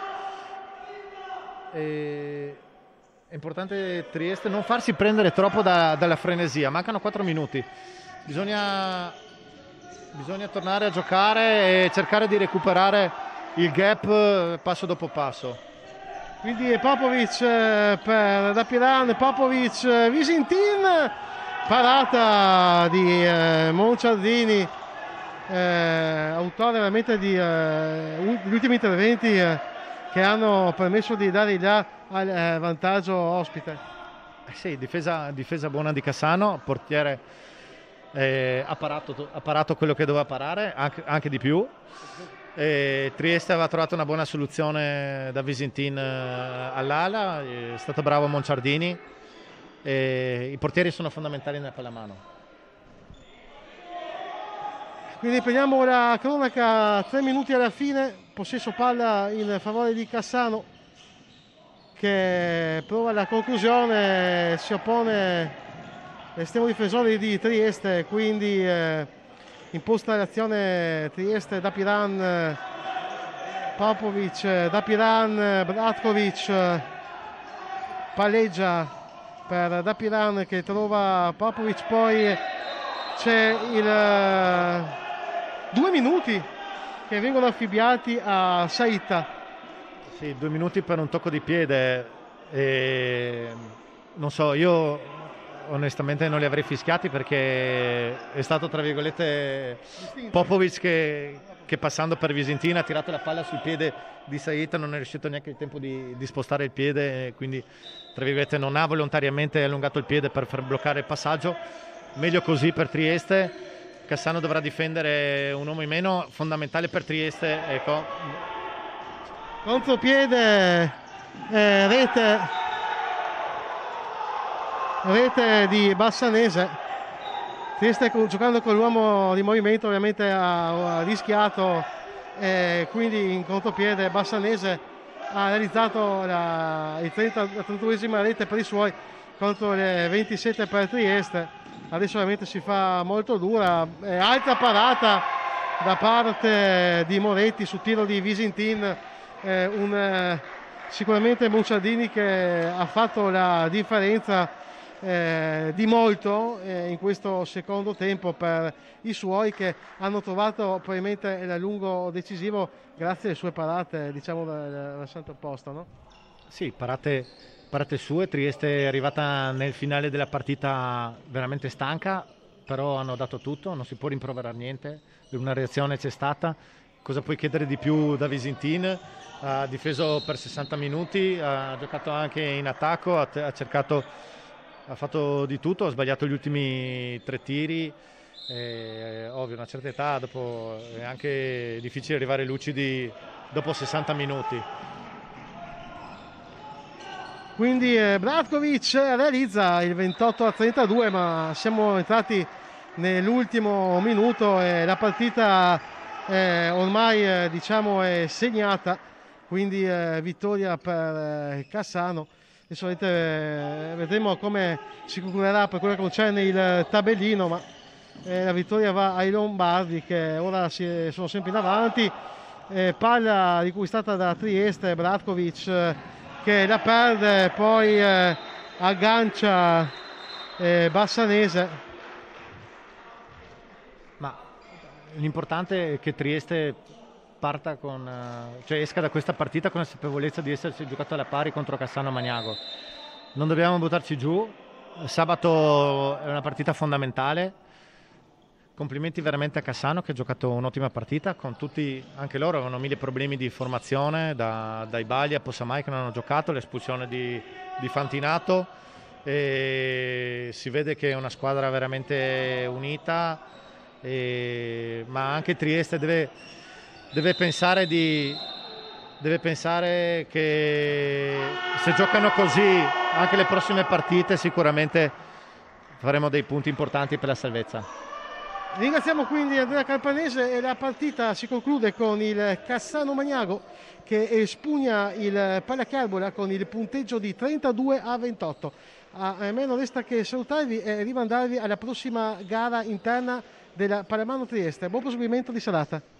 È importante Trieste non farsi prendere troppo dalla frenesia, mancano 4 minuti, bisogna tornare a giocare e cercare di recuperare il gap passo dopo passo. Quindi Popovic per Dapiran, Popovic, Visintin, parata di Monciardini, autore veramente degli ultimi interventi che hanno permesso di dare là al vantaggio ospite. Sì, difesa buona di Cassano, portiere ha parato quello che doveva parare, anche di più. Trieste aveva trovato una buona soluzione da Visintin all'ala, è stato bravo Monciardini, i portieri sono fondamentali nella pallamano. Quindi prendiamo la cronaca, 3 minuti alla fine, possesso palla in favore di Cassano che prova la conclusione, si oppone l'estremo difensore di Trieste, quindi imposta l'azione Trieste, Dapiran, Popovic, Dapiran, Bratkovic, palleggia per Dapiran che trova Popovic, poi c'è il 2 minuti che vengono affibbiati a Saita. Sì, 2 minuti per un tocco di piede, non so, io onestamente non li avrei fischiati perché è stato tra virgolette Popovic che passando per Visintin ha tirato la palla sul piede di Saita, non è riuscito neanche il tempo di spostare il piede, quindi tra virgolette non ha volontariamente allungato il piede per far bloccare il passaggio. Meglio così per Trieste. Cassano dovrà difendere un uomo in meno, fondamentale per Trieste, ecco. Contropiede, rete di Bassanese. Trieste giocando con l'uomo di movimento ovviamente ha rischiato, quindi in contropiede Bassanese ha realizzato la 32esima rete per i suoi contro le 27 per Trieste. Adesso ovviamente si fa molto dura, altra parata da parte di Moretti su tiro di Visintin, sicuramente Monciardini che ha fatto la differenza di molto in questo secondo tempo per i suoi, che hanno trovato probabilmente l'allungo decisivo grazie alle sue parate, diciamo, dal versante opposto, no? Sì, parate sue. Trieste è arrivata nel finale della partita veramente stanca, però hanno dato tutto, non si può rimproverare niente, una reazione c'è stata. Cosa puoi chiedere di più da Visintin? Ha difeso per 60 minuti, ha giocato anche in attacco, ha fatto di tutto, ha sbagliato gli ultimi 3 tiri. Ovvio, a una certa età dopo è anche difficile arrivare lucidi dopo 60 minuti. Quindi Bratkovic realizza il 28-32, ma siamo entrati nell'ultimo minuto e la partita ormai diciamo è segnata, quindi vittoria per Cassano. Adesso vedremo come si concluderà per quello che concerne il tabellino, ma la vittoria va ai Lombardi che ora sono sempre in avanti. Palla riconquistata da Trieste, Bratkovic che la perde, poi aggancia Bassanese. Ma l'importante è che Trieste parta cioè esca da questa partita con la consapevolezza di essersi giocato alla pari contro Cassano Magnago. Non dobbiamo buttarci giù. Sabato è una partita fondamentale. Complimenti veramente a Cassano che ha giocato un'ottima partita, con tutti, anche loro avevano 1000 problemi di formazione, dai Bali a Possamai che non hanno giocato, l'espulsione di Fantinato, e si vede che è una squadra veramente unita, ma anche Trieste deve pensare che se giocano così anche le prossime partite sicuramente faremo dei punti importanti per la salvezza. Ringraziamo quindi Andrea Carpanese e la partita si conclude con il Cassano Magnago che espugna il Pallacarbola con il punteggio di 32-28. A me non resta che salutarvi e rimandarvi alla prossima gara interna della Pallamano Trieste. Buon proseguimento di serata.